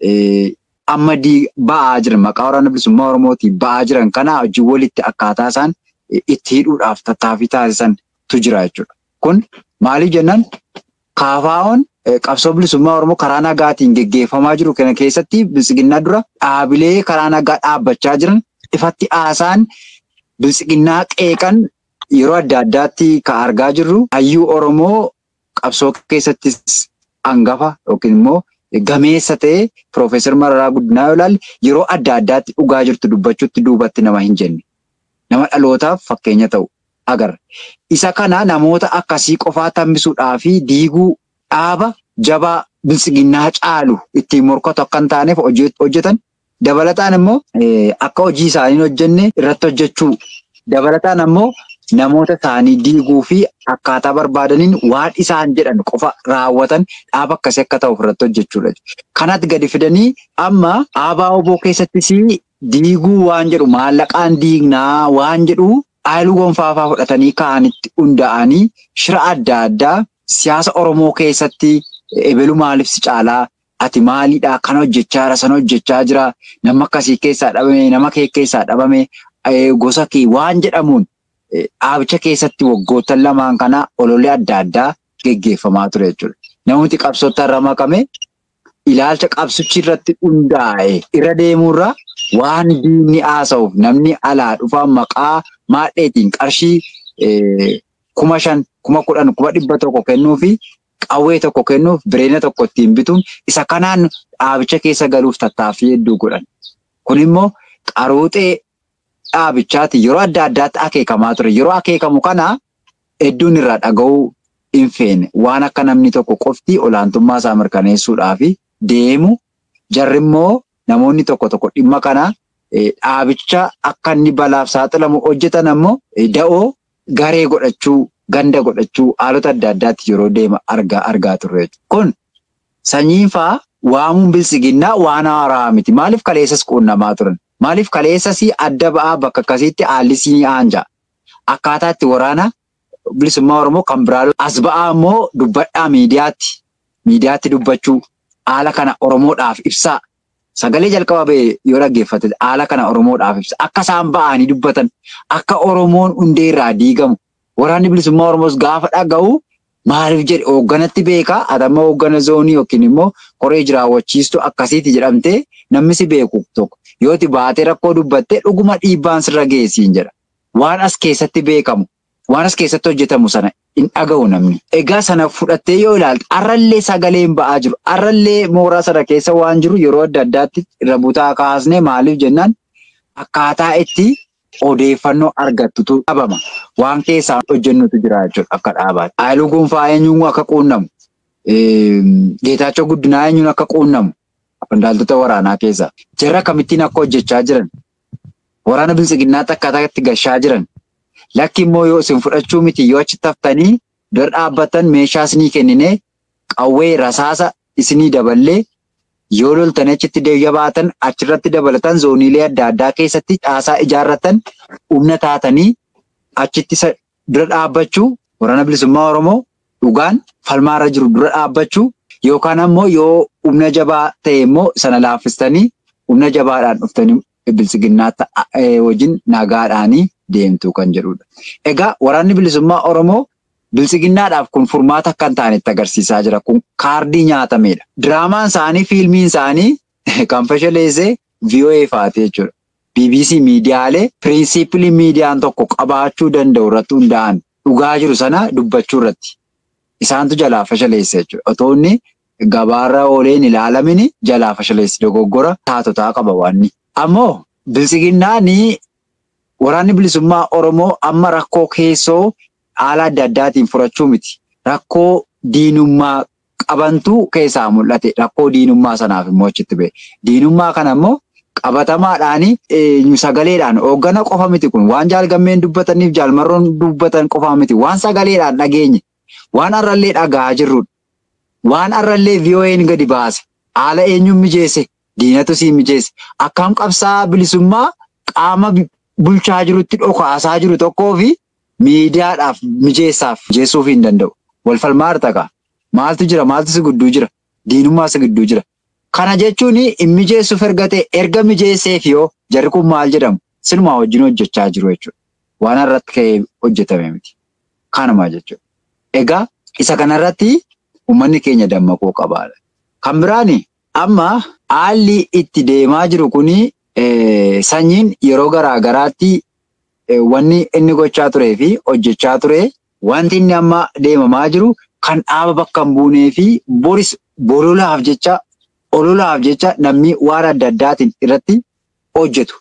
Speaker 1: amma ba'aa jiran maqaa waraana bilisummaa Oromootti ba'aa jiran kana hojii walitti akkaataa isaan itti hidhuudhaaf tattaaffii taasisantu jira jechuudha. Kun maaliif jennaan KFO'n qabsoo bilisummaa Oromoo karaa nagaatiin geggeeffamaa jiru kana keessatti biltsiginnaa dura dhaabilee karaa nagaa dhaabbachaa jiran ifatti haasaan biltsiginnaa qeeqan yeroo adda addaatti ka argaa jirru hayyuu Oromoo qabsoo keessattis hangafa yookiin immoo gameessa ta'e Piroofeesar Mararaa Guddinaa yoo ilaalle yeroo adda addaatti dhugaa jirtu dubbachuutti duubatti nama hin jenne. Nama dhalootaaf fakkeenya ta'u agarra. Isa kana namoota akkasii qofaa tambisuudhaa fi diiguu dhaaba jabaa biltsiginnaa caalu ittiin morkatu akka hin taaneef hojjetan. Dabalataan immoo akka hojii isaanii hojjenne irratti hojjechuu. Dabalataan immoo namoota isaanii diiguu fi akkaataa barbaadaniin waan isaan jedhan qofa raawwatan dhaaba akkasii akka ta'u irratti hojjechuudha. Kanatti gadi fidanii amma ABO keessattis diiguu waan jedhu maallaqaan diignaa waan jedhu haayiluu gonfaafaa fudhatanii ka'anitti hunda'anii shira adda addaa siyaasa Oromoo keessatti ebelu maaliif si caalaa ati maaliidhaa kan hojjechaa jira sana hojjechaa jira nama akkasii keessaa dhabame nama kee keessaa dhabame gosa kee waan jedhamuun dhaabicha keessatti waggoottan lamaan kana ololee adda addaa geggeeffamaa ture jechuudha. Namooti qabsootti irra makame ilaalcha qabsichi irratti hundaa'e irra deemuurra waan diinni haasa'uuf namni alaa dhufaa maqaa maadheetiin qarshii kuma shan kuma kudhan kuma dhibba tokko kennuu fi qawwee tokko kennuuf bireena tokko ittiin bituun isa kanaan dhaabicha keessa galuuf tattaaffii hedduu godhan. Kun immoo qaruuxee dhaabichaati yeroo adda addaatti akeekamaa ture. Yeroo akeekamu kana hedduun irraa dhaga'uu hin feene waan akka namni tokko qofti olaantummaa isaa mirkaneessuudhaaf deemu jarri immoo namoonni tokko tokko dhimma kana dhaabicha akka inni balaaf saaxilamu hojjetan ammoo da'oo garee godhachuu ganda godhachuu haalota adda addaatti yeroo deema argaa argaa turre. Kun sanyiin fa'aa waamuun bilisiginnaa waan haaraa miti. Maaliif kaleessas quunnamaa turan? Maaliif kaleessas adda ba'aa bakka akkasiitti haallisii haanja? Akkaataa itti waraana bilisummaa Oromoo kan biraa as ba'aa immoo dubbadhaa miidiyaatti. Miidiyaatti dubbachuu haala kana Oromoodhaaf ibsaa. Sagalee jalqaba ba'e yoo dhaggeeffate haala kana Oromoodhaaf ibsa. Akka isaan ba'anii dubbatan, akka Oromoon hundee irraa diigamu. Waraanni bilisummaa Oromoos gaafa dhaga'u maaliif jedhe hoogganatti beekaa? Atamma hooggana zoonii yookiin immoo koree jiraawwachiistu akkasiiti jedhamtee namni si beeku tokko. Yooti baatee rakkoo dubbattee dhuguma dhiibbaan sirra geessiin jedha. Waan as keessatti beekamu, waan as keessatti hojjetamu sana hin dhaga'u namni. Egaa sana fudhattee yoo ilaalte arrallee sagaleen ba'aa jiru. Arrallee mooraa sana keessa waan jiru yeroo adda addaatti irra butaa kaasnee maaliif jennaan akkaataa itti odeeffannoo argattutu dhabama. Waan keessaa hojjennutu jira jechuudha akka dhaabaatti. Haayiluu Gonfaa eenyuun akka quunnamu, Geetaachoo Guddinaa eenyuun akka quunnamu qondaaltota waraanaa keessa jarra kamittiin akka hojjechaa jiran, waraana bilisiginnaatti akkaataa itti gashaa jiran. Lakki immoo yoo isin fudhachuu miti yoo achi taftanii dura dhaabbatan meeshaa isinii kenninee qawwee rasaasa isinii daballee yoo loltan achitti deeyya baatan achirratti dabalatan zooniilee adda addaa keessatti caasaa ijaarratan humna taatanii achitti dura dhaabbachuu waraana bilisummaa Oromoo dhugaan falmaarra jiru dura dhaabbachuu yookaan ammoo yoo humna jabaa ta'e immoo sana laaffistanii humna jabaadhaan dhuftanii bilisiginnaatti wajjin nagaadhaanii deemtu kan jedhudha. Egaa waraanni bilisummaa Oromoo bilisiginnaadhaaf kun furmaata akka hin taanetti agarsiisaa jira. Kun kaardii nyaatamedha. Diraamaan isaanii, fiilmiin isaanii kan fashaleessee V O A faati jechuudha. B B C miidiyaalee piriinsiipilii miidiyaan tokko qabaachuu danda'u irratti hundaa'an dhugaa jiru sana dubbachuu irratti isaantu jalaa fashaleesse jechuudha. Otoo inni gabaarra ooleen ilaalamin jalaa fashaleesse dogoggora taatotaa qaba waanni. Ammoo bilisiginnaanii waraanni bilisummaa Oromoo amma rakkoo keessoo haala adda addaatiin furachuu miti. Rakkoo diinummaa qabantu keessaa mul'ate. Rakkoo diinummaa sanaaf immoo achitti ba'e. Diinummaa kana immoo qabatamaadhaanii sagaleedhaan hooggana qofa miti kun waan jaalgammeen dubbataniif jaalmarroon dubbatan qofa miti. Waan sagaleedhaan dhageenye, waan arrallee dhagaa jirrudha. Waan arrallee V O A'n gadi baase, haala eenyuun mijeesse, diinatu sii mijeesse. Akkam qabsaa bilisummaa qaama bulchaa jirutti dhokaasaa jiru tokkoo fi miidiyaadhaaf mijeessaaf mijeessuuf hin danda'u. Wal falmaa taqa. Maaltu jira? Maaltu si gidduu jira? Diinummaa si gidduu jira. Kana jechuun hin mijeessuuf ergatee erga mijeesseef yoo jarri kun maal jedhamu? Sinumaa wajjin hojjechaa jiru jechuudha. Waan irratti ka'ee hojjetame miti. Kanuma jechuudha. Egaa isa kanarratti uummanni keenya dammaquu qabaadha. Kan biraani amma haalli itti deemaa jiru kuni sanyiin yeroo garaa garaatti wanni inni gochaa turee fi hojjechaa ture wanti inni amma deemamaa jiru kan dhaaba bakka hin buunee fi boris bololaaf jecha ololaaf jecha namni waan adda addaatiin irratti hojjetu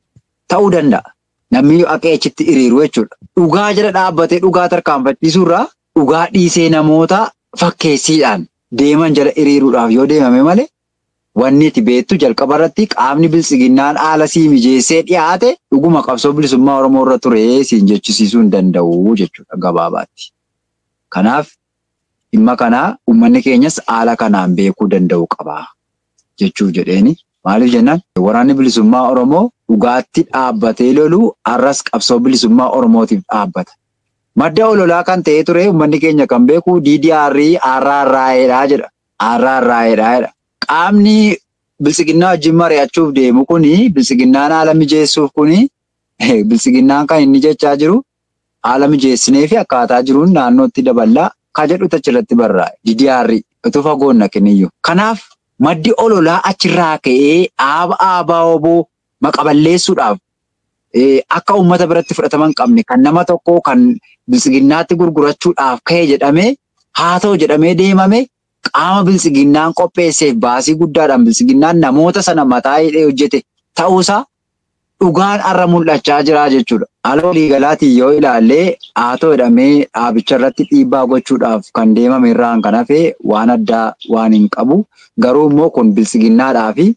Speaker 1: ta'uu danda'a. Namni akka achitti hiriiru jechuudha. Dhugaa jala dhaabbatee dhugaa tarkaanfachiisuu irraa dhugaa dhiisee namoota fakkeessiidhaan deeman jala hiriiruudhaaf yoo deemame malee wanni itti beektu jalqaba irratti qaamni bilisiginnaan haala sii mijeessee dhiyaate dhuguma qabsoo bilisummaa Oromoo irra ture siin jechisiisuu hin danda'u jechuudha gabaabaatti. Kanaaf dhimma kanaa uummanni keenyas haala kanaan beekuu danda'u qaba jechuuf jedheeni. Maaliif jennaan waraanni bilisummaa Oromoo dhugaatti dhaabbatee lolu har'as qabsoo bilisummaa Oromootiif dhaabbata. Madda ololaa kan ta'ee ture uummanni keenya kan beeku D D R R R jedha jedha. R R jedha. Qaamni bilisiginnaa wajjin mari'achuuf deemu kuni bilisiginnaan haala mijeessuuf kuni bilisiginnaan kan inni jechaa jiru haala mijeessinee fi akkaataa jiruun naannootti daballaa ka jedhu achirratti barraa'e. D D R utuu fagoon naqiniyyuu. Kanaaf maddi ololaa achirraa ka'ee aaba aabaa oboo maqaballeessuudhaaf akka uummata biratti fudhataman qabne kan nama tokko kan bilisiginnaatti gurgurachuudhaaf ka'e jedhamee haa ta'u jedhamee deemame qaama bilisiginnaan qopheesseef baasii guddaadhaan bilisiginnaan namoota sana mataa hidhee hojjete ta'uusaa dhugaan har'a mul'achaa jira jechuudha. Haala waliigalaatiin yoo ilaallee haa ta'u jedhamee dhaabicha irratti dhiibbaa gochuudhaaf kan deemame irraan kan hafe waan addaa waan hin qabu. Garuu immoo kun bilisiginnaadhaa fi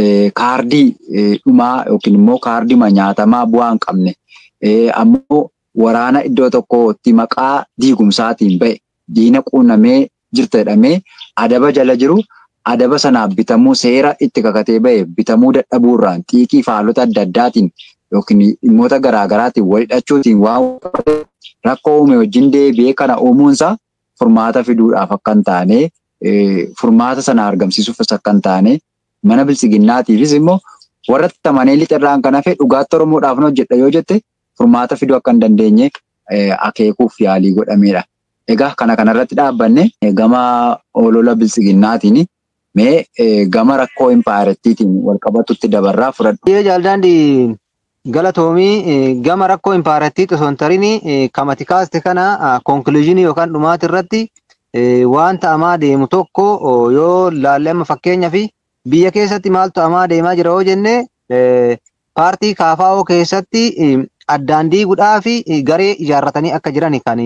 Speaker 1: kaardii dhumaa yookiin immoo kaardii nyaatamaa bu'aa hin qabne ammoo waraana iddoo tokkotti maqaa diigumsaatiin ba'e diina quunnamee jirta jedhamee adaba jala jiru adaba sanaaf bitamuu seera itti kakatee ba'e bitamuu dadhabuurraan xiiqii faalota adda addaatiin yookiin dhimmoota garaagaraatiin wal hidhachuutiin waan rakkoo uume wajjin deebi'ee kana uumuunsaa furmaata fiduudhaaf akka hin taane furmaata sana argamsiisuuf akka hin taane mana bilchiginnaatiifis immoo warra tamanee lixirraan kan hafe dhugaatti Oromoodhaaf hojjedha yoo jette furmaata fiduu akka hin dandeenye akeekuuf yaalii godhameedha. Egaa kana kanarratti dhaabbanne gama olola bilchiginnaatiin mee gama rakkoo impaarettiitiin wal qabatutti dabarraa fudhadhu.
Speaker 2: Yoo jaaldaandi galatoomii gama rakkoo impaarettii osoo hin tarin kamati kaaste kana konkuluuzinii yookaan dhumaati irratti waan ta'amaa deemu tokko yoo laallee amma fakkeenyaa fi biyya keessatti maal ta'amaa deemaa jira yoo jenne paartii kaafaa'oo keessatti addaan diiguudhaa fi garee ijaarratanii akka jiran kan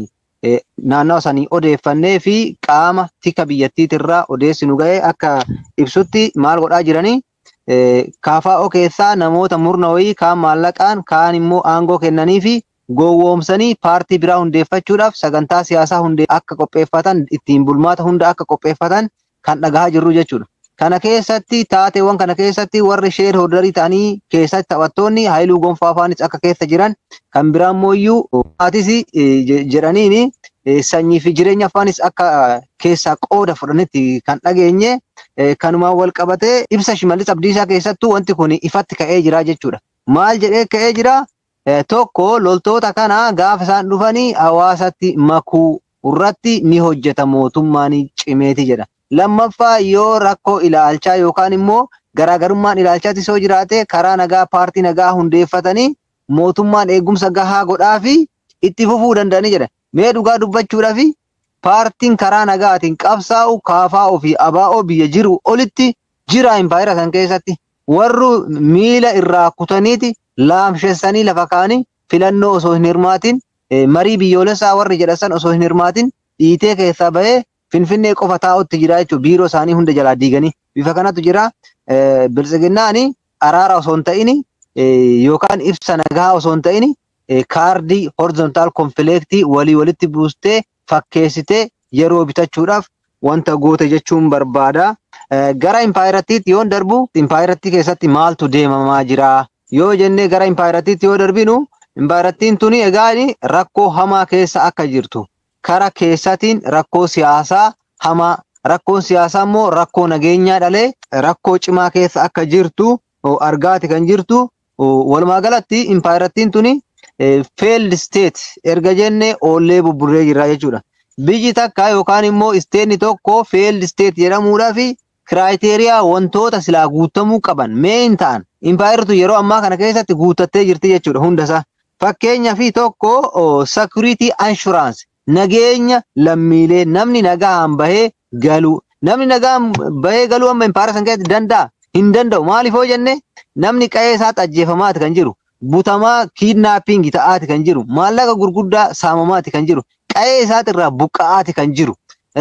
Speaker 2: naannoo sanii odeeffannee fi qaama tika biyyattiitirraa odeessinu ga'ee akka ibsutti maal godhaa jiranii kaafaa'oo keessaa namoota murna wayii kaan maallaqaan kaan immoo aangoo kennanii fi gowwoomsanii paartii biraa hundeeffachuudhaaf sagantaa siyaasaa hundee akka qopheeffatan ittiin bulmaata hunda akka qopheeffatan kan dhagahaa jirru jechuudha. Kana keessatti taateewwan kana keessatti warri sheer hodarii ta'anii keessatti taphattoonni Haayiluu Gonfaa faanis akka keessa jiran kan biraan mooyyuu maatis jedhaniini sanyii fi jireenya faanis akka keessaa qooda fudhanitti kan dhageenye kanumaan wal qabatee ibsa Shimallis Abdiisaa keessattuu wanti kun ifatti ka'ee jira jechuudha. Maal jedhee ka'ee jira? Tokko loltoota kana gaafa isaan dhufanii hawaasatti makuu irratti ni hojjeta mootummaan cimeeti jedha. Lammaffaa yoo rakkoo ilaalchaa yookaan immoo garaagarummaan ilaalchaatti soo jiraate karaa nagaa paartii nagaa hundeeffatanii mootummaan eegumsa gahaa godhaa fi itti fufuu danda'anii jedha. Mee dhugaa dubbachuudhaa fi paartiin karaa nagaatiin qabsaa'u kaafaa'oo fi abaa'oo biyya jiru olitti jira impaayera san keessatti warru miila irraa kutaniiti laamshessanii lafa kaanii filannoo osoo hin hirmaatin marii biyyoolessaa warri jedhasan osoo hin hirmaatin dhiitee keessaa bahee Finfinnee qofa taa'utti jira jechuudha. Biiroo isaanii hunda jalaa diiganii bifa kanatu jira. Bilchiginnaani araara osoo hin ta'in yookaan ibsa nagaa osoo hin ta'in kaardii horizontaal konfileektii walii walitti buustee fakkeessitee yeroo bitachuudhaaf wanta goote jechuun barbaada. Gara impaayirattiitti yoo darbu impaayirattii keessatti maaltu deemamaa jira yoo jennee gara impaayirattiitti yoo darbinu impaayirattiin tuni egaa rakkoo hamaa keessa akka jirtu. Kara keessatiin rakkoo siyaasaa hamaa rakkoon siyaasaa immoo rakkoo nageenyaa dhalee rakkoo cimaa keessa akka jirtu argaati kan jirtu walumaa galatti impaayirattiin tuni failed state erga jenne oollee bubburree jirra jechuudha. Biyyi takka yookaan immoo isteenni tokko failed state jedhamuudhaa fi kiraayiteriyaa wantoota silaa guutamuu qaban mee hin ta'an impaayiratu yeroo ammaa kana keessatti guutattee jirti jechuudha hundasaa. Fakkeenyaa fi tokko security insurance. Nageenya lammiilee namni nagaan bahee galu namni nagaan bahee galuu amma impaayera san keessatti danda'a hin danda'u maaliif yoo jenne namni qe'ee isaatti ajjeefamaati kan jiru butamaa kidnapping ta'aati kan jiru maallaqa gurguddaa saamamaati kan jiru qe'ee isaati irraa buqqa'aati kan jiru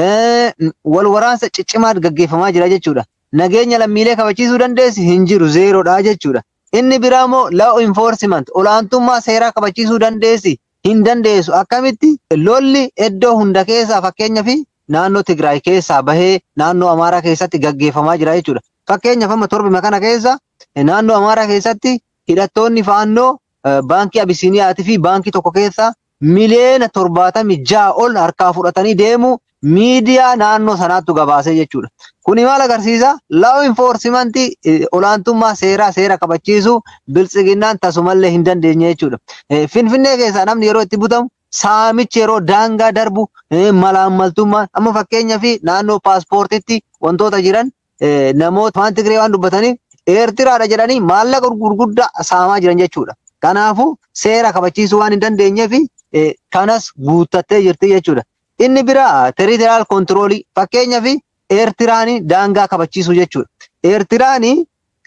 Speaker 2: wal waraansa ciccimaa gaggeeffamaa jira jechuudha. Nageenya lammiilee kabachiisuu dandeessi hin jiru zeeroodha jechuudha. Inni biraa immoo law enforcement olaantummaa seeraa kabachiisuu dandeessi. Hin dandeessu akkamitti lolli iddoo hunda keessaa fakkeenyaa fi naannoo Tigraay keessaa bahee naannoo Amaaraa keessatti gaggeeffamaa jira jechuudha. Fakkeenyaaf amma torba kana keessa naannoo Amaaraa keessatti hidhattoonni faannoo baankii Abisiiniyaatii fi baankii tokko keessa miliyoona torbaatamii ja'a ol harkaa fudhatanii deemu miidiyaa naannoo sanaattu gabaasee jechuudha. Kuni maal agarsiisa? Law enforcement olaantummaa seeraa seera kabachiisuu bilchiginnaan tasumallee hin dandeenye jechuudha. Finfinnee keessaa namni yeroo itti butamu saamichi yeroo daangaa darbu malaammaltummaa amma fakkeenyaa fi naannoo paaspoortiitti wantoota jiran namoota waan Tigree waan dubbatanii Eertiraadha jedhanii maallaqa gurguddaa saamaa jiran jechuudha. Kanaafuu seera kabachiisuu waan hin dandeenyeef kanas guuttattee jirti jechuudha. Inni biraa territorial control fakkeenyaa fi Eertiraanii daangaa kabachiisuu jechuudha. Eertiraanii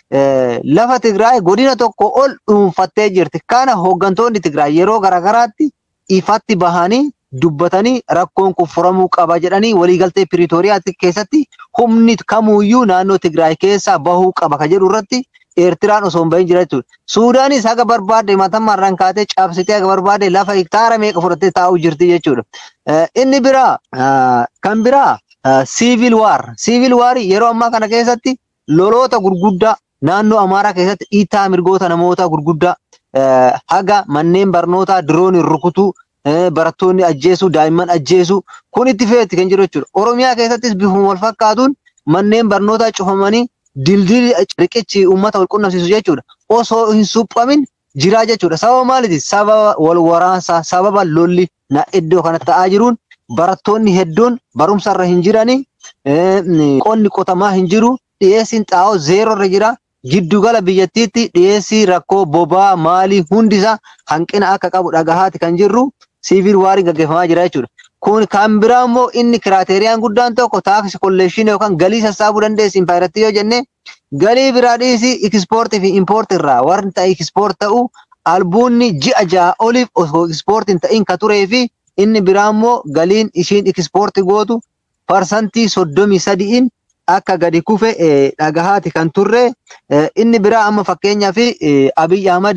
Speaker 2: lafa Tigraay godina tokko ol dhuunfattee jirti. Kana hooggantoonni Tigraay yeroo garaagaraatti ifatti bahanii dubbatanii rakkoon kun furamuu qaba jedhanii waliigaltee Piriitooriyaa keessatti humni kamuuyyuu naannoo Tigraay keessaa bahuu qaba ka jedhu irratti Eertiraan osoo hin bahin jira jechuudha. Suudaanis haga barbaade matammaarraan kaatee cabsitee haga barbaade lafa hektaara meeqa fudhattee taa'uu jirti jechuudha. Inni biraa kan biraa siivil waar. Siivil waarii yeroo ammaa kana keessatti loloota gurguddaa naannoo Amaaraa keessatti dhiittaa mirgoota namoota gurguddaa haga manneen barnootaa dirooniin rukutuu barattoonni ajjeesuu daa'imman ajjeesuu kun itti fe'etti kan jiru jechuudha. Oromiyaa keessattis bifuma wal fakkaatuun manneen barnootaa cufamanii dildii riqichi uummata wal qunnamsiisu jechuudha. Osoo hin suphamin jiraa jechuudha. Sababa maaliiti? Sababa wal waraansaa, sababa lolli na iddoo kana ta'aa jiruun barattoonni hedduun barumsarra hin jiranii, qonni qotamaa hin jiru, dhiyeessiin xaa'oo zeeroo irra jira. Giddugala biyyattiitti dhiyeessii rakkoo bobaa maalii hundisaa hanqina akka qabu dhagahaati kan jirru siivil waarii gaggeeffamaa jira jechuudha. Kun kan biraa immoo inni kiraateeriyaan guddaan tokko taaksii kollekshinii yookaan galii sassaabuu dandeessi impaayiratti yoo jenne galii biraa dhiisii ekspoortii fi impoortii irraa warri ta'e ekspoort ta'u albuunni ji'a ja'a oliif osoo ekspoortiin ta'in ka turee fi inni biraa immoo galiin ishiin ekspoortii gootu parsantii soddomii sadiin akka gadi kufe dhagahaati kan turre. Inni biraa amma fakkeenyaa fi Abiy Ahmad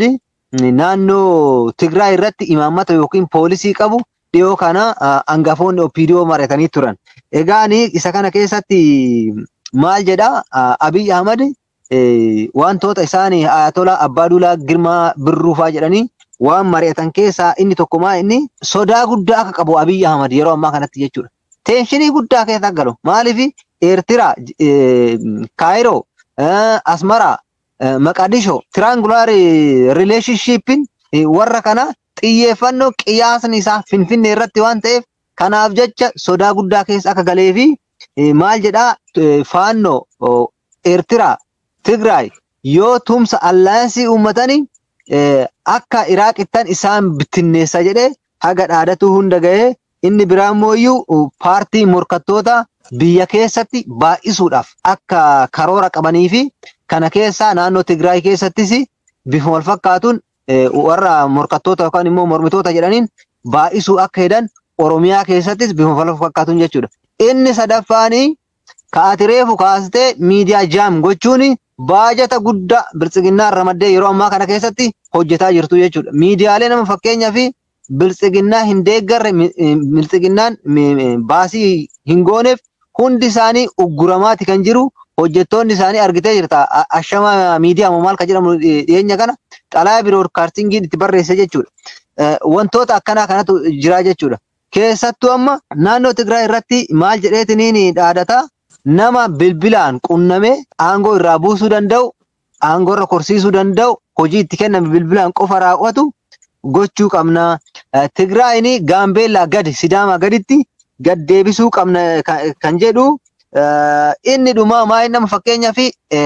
Speaker 2: naannoo Tigraay irratti imaammata yookiin poolisii qabu dhiyoo kana hangafoonni opiidiyoo mari'atanii turan. Egaan isa kana keessatti maal jedha Abiy Ahmad wantoota isaanii Ayatollah Abbaaduulaa Girmaa Birruufaa jedhanii waan mari'atan keessaa inni tokko maa inni sodaa guddaa akka qabu Abiy Ahmad yeroo ammaa kanatti jechuudha. Teenshinii guddaa keessa galu maaliif Eertiraa, Kaayiroo, Asmaraa, Maqadishoo, tiraangular rileeshnshiippiin warra kana xiyyeeffannoo qiyaasni isaa Finfinnee irratti waan ta'eef kanaaf jecha sodaa guddaa keessa akka galee fi maal jedhaa faannoo Eertiraa, Tigraay yoo tumsa allaansii uummatanii akka Iraaqittan isaan bittinneessa jedhee haga dhaadatu hunda gahee inni biraa immoo paartii morkattoota biyya keessatti baay'isuudhaaf akka karoora qabanii fi kana keessaa naannoo Tigraay keessattis bifuma wal fakkaatuun warra morkattoota yookaan immoo mormitoota jedhaniin baay'isuu akka hedan Oromiyaa keessattis bifuma wal fakkaatuun jechuudha. Inni sadaffaanii kaati reefu kaastee miidiyaa jaam gochuun baajata guddaa biltsiginnaa ramaddee yeroo ammaa kana keessatti hojjetaa jirtu jechuudha. Miidiyaalee nama fakkeenyaa fi biltsiginnaa hin deeggarre biltsiginnaan baasii hin gooneef hundi isaanii ugguramaati kan jiru. Hojjettoonni isaanii argitee jirta. Ashama miidiyaa maal ka jedhamu dhiyeenya kana xalayaa biroodkaastingiin itti barreesse jechuudha. Wantoota akkanaa kanatu jira jechuudha. Keessattuu amma naannoo Tigraay irratti maal jedheetiniin dhaadata nama bilbilaan qunnamee aangoo irraa buusuu danda'u, aangoo irra korsiisuu danda'u, hojii itti kenname bilbilaan qofa raawwatu gochuu qabna. Tigraayini Gaambeellaa gadi Sidaamaa gaditti gad deebisuu qabna kan jedhu. Inni dhumaa maal nama fakkeenyaaf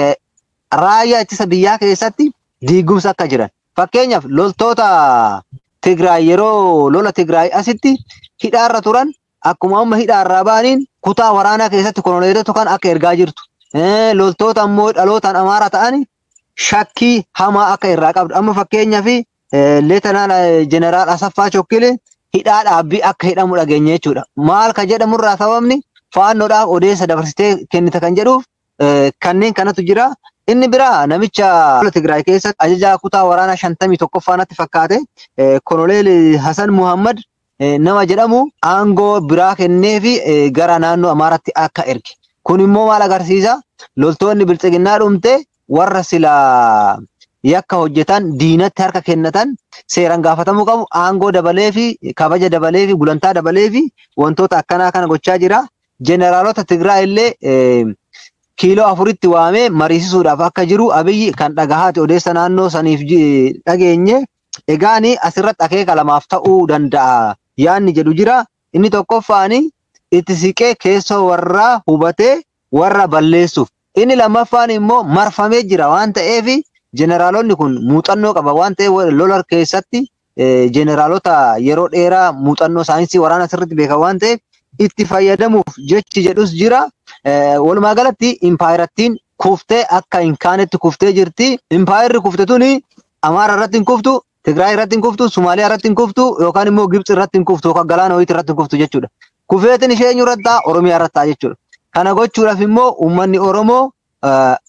Speaker 2: raayyaa ittisa biyyaa keessatti diigumsa akka jiran. Fakkeenyaaf loltoota Tigraay yeroo lola Tigraay asitti hidhaarra turan akkuma amma hidhaarraa ba'aniin kutaa waraanaa keessatti koloneelota kan akka ergaa jirtu. Loltoota ammoo dhalootaan Amaaraa ta'an shakkii hamaa akka irraa qabdu. Amma fakkeenyaaf Leetanaal Jeneraal Asaffaa Chokkilee hidhaa dhaabbii akka hidhamu dhageenya jechuudha. Maal ka jedhamurraa sababni faannoodhaaf odeessa dabarsitee kennita kan jedhuuf kanneen kanatu jira. Inni biraa namicha Tigraay keessatti ajajaa kutaa waraanaa shantamii tokkoffaanatti fakkaate Koloneel Hasan Muhammad nama jedhamu aangoo biraa kennee fi gara naannoo Amaaraatti akka erge. Kun immoo maal agarsiisa? Loltoonni biltsiginnaa dhumte warra silaa yakka hojjetan diinatti harka kennatan seeraan gaafatamuu qabu. Aangoo dabalee fi kabaja dabalee fi gulantaa dabalee fi wantoota akkanaa kana gochaa jira. Jeneraalota Tigraay illee kiiloo afuritti waamee mariisisuudhaaf akka jiru Abiyyi kan dhagahaati odeessa naannoo saniif dhageenye. Egaani asirratti akeeka lamaaf ta'uu danda'a yaanni jedhu jira. Inni tokkoffaani itti siqee keessoo warraa hubatee warra balleessuuf. Inni lammaffaan immoo marfamee jira waan ta'eef jeneraalonni kun muuxannoo qaba waan ta'eef lola keessatti jeneraalota yeroo dheeraa muuxannoo saayinsii waraanaa sirriitti beekan waan ta'eef itti fayyadamuuf jechi jedhus jira. Walumaa galatti impaayirattiin kuftee akka hin kaanetti kuftee jirti. Impaayirri kufte tuni Amaara irratti hin kuftu, Tigraay irratti hin kuftu, Somaaliyaa irratti hin kuftu yookaan immoo Gibxi irratti hin kuftu yookaan galaana wayiitti irratti hin kuftu jechuudha. Kufeetiin ishee eenyu irratti ta'a? Oromiyaa irratti ta'a jechuudha. Kana gochuudhaaf immoo uummanni Oromoo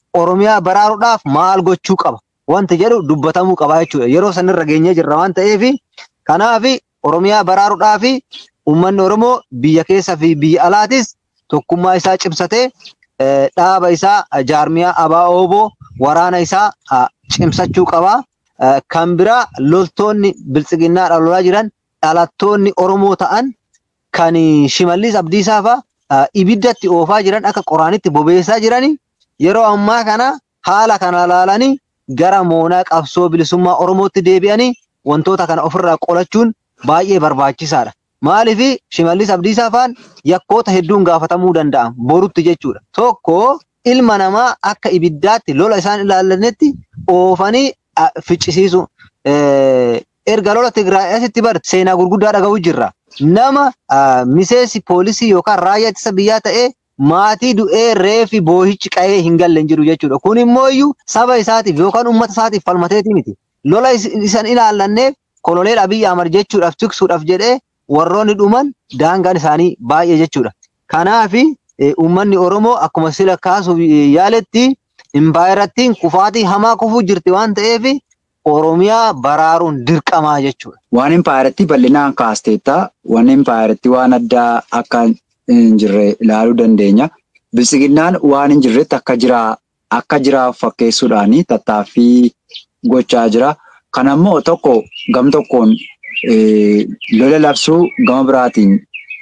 Speaker 2: Oromiyaa baraaruudhaaf maal gochuu qaba wanti jedhu dubbatamuu qaba jechuudha. Yeroo sanirra geenyee jirra waan ta'eef kanaaf Oromiyaa baraaruudhaaf uummanni Oromoo biyya keessa fi biyya alaatis tokkummaa isaa cimsatee dhaaba isaa jaarmiyaa Abaa Ooboo waraana isaa cimsachuu qaba. Kan biraa loltoonni biltsiginnaadha lolaa jiran dhalattoonni Oromoo ta'an kan Shimallis Abdiisaa fa'a ibiddatti oofaa jiran akka qoraanitti bobeessaa jirani yeroo ammaa kana haala kana ilaalanii gara moonaa qabsoo bilisummaa Oromootti deebi'anii wantoota kana ofirraa qolachuun baay'ee barbaachisaadha. Maaliif Shimallis Abdiisaa fa'aan yakkoota hedduun gaafatamuu danda'an borutti jechuudha. Tokko ilma namaa akka ibiddaatti lola isaan ilaallanetti oofanii ficcisiisu. Erga lola Tigraay asitti bar seenaa gurguddaa dhaga'uu jirra. Nama miseensi poolisii yookaan raayyaa ittisa biyyaa ta'ee maatii du'ee reefi boohichi qa'ee hin galle hin jiru jechuudha. Kun immoo iyyuu saba isaatiif yookaan uummata isaatiif falmateeti miti. Lola isan ilaallanneef kololee Abiyyi Ahmad jechuudhaaf tiksuudhaaf jedhee warroonni dhuman daangaan isaanii baay'ee jechuudha. Kanaaf uummanni Oromoo akkuma sila kaasuuf yaaletti impaayiraattiin kufaatii hamaa kufuu jirti waan ta'eef Oromiyaa baraaruun dirqamaa jechuudha.
Speaker 1: Waan impaayiraattii bal'inaan kaasteetta waan impaayiraattii waan addaa akka hin jirre ilaaluu dandeenya. Biltsiginnaan waan hin jirretti akka jiraa akka jiraa fakkeessuudhaani tattaaffii gochaa jira. Kanammoo tokko gam tokkoon lola labsuu gama biraatiin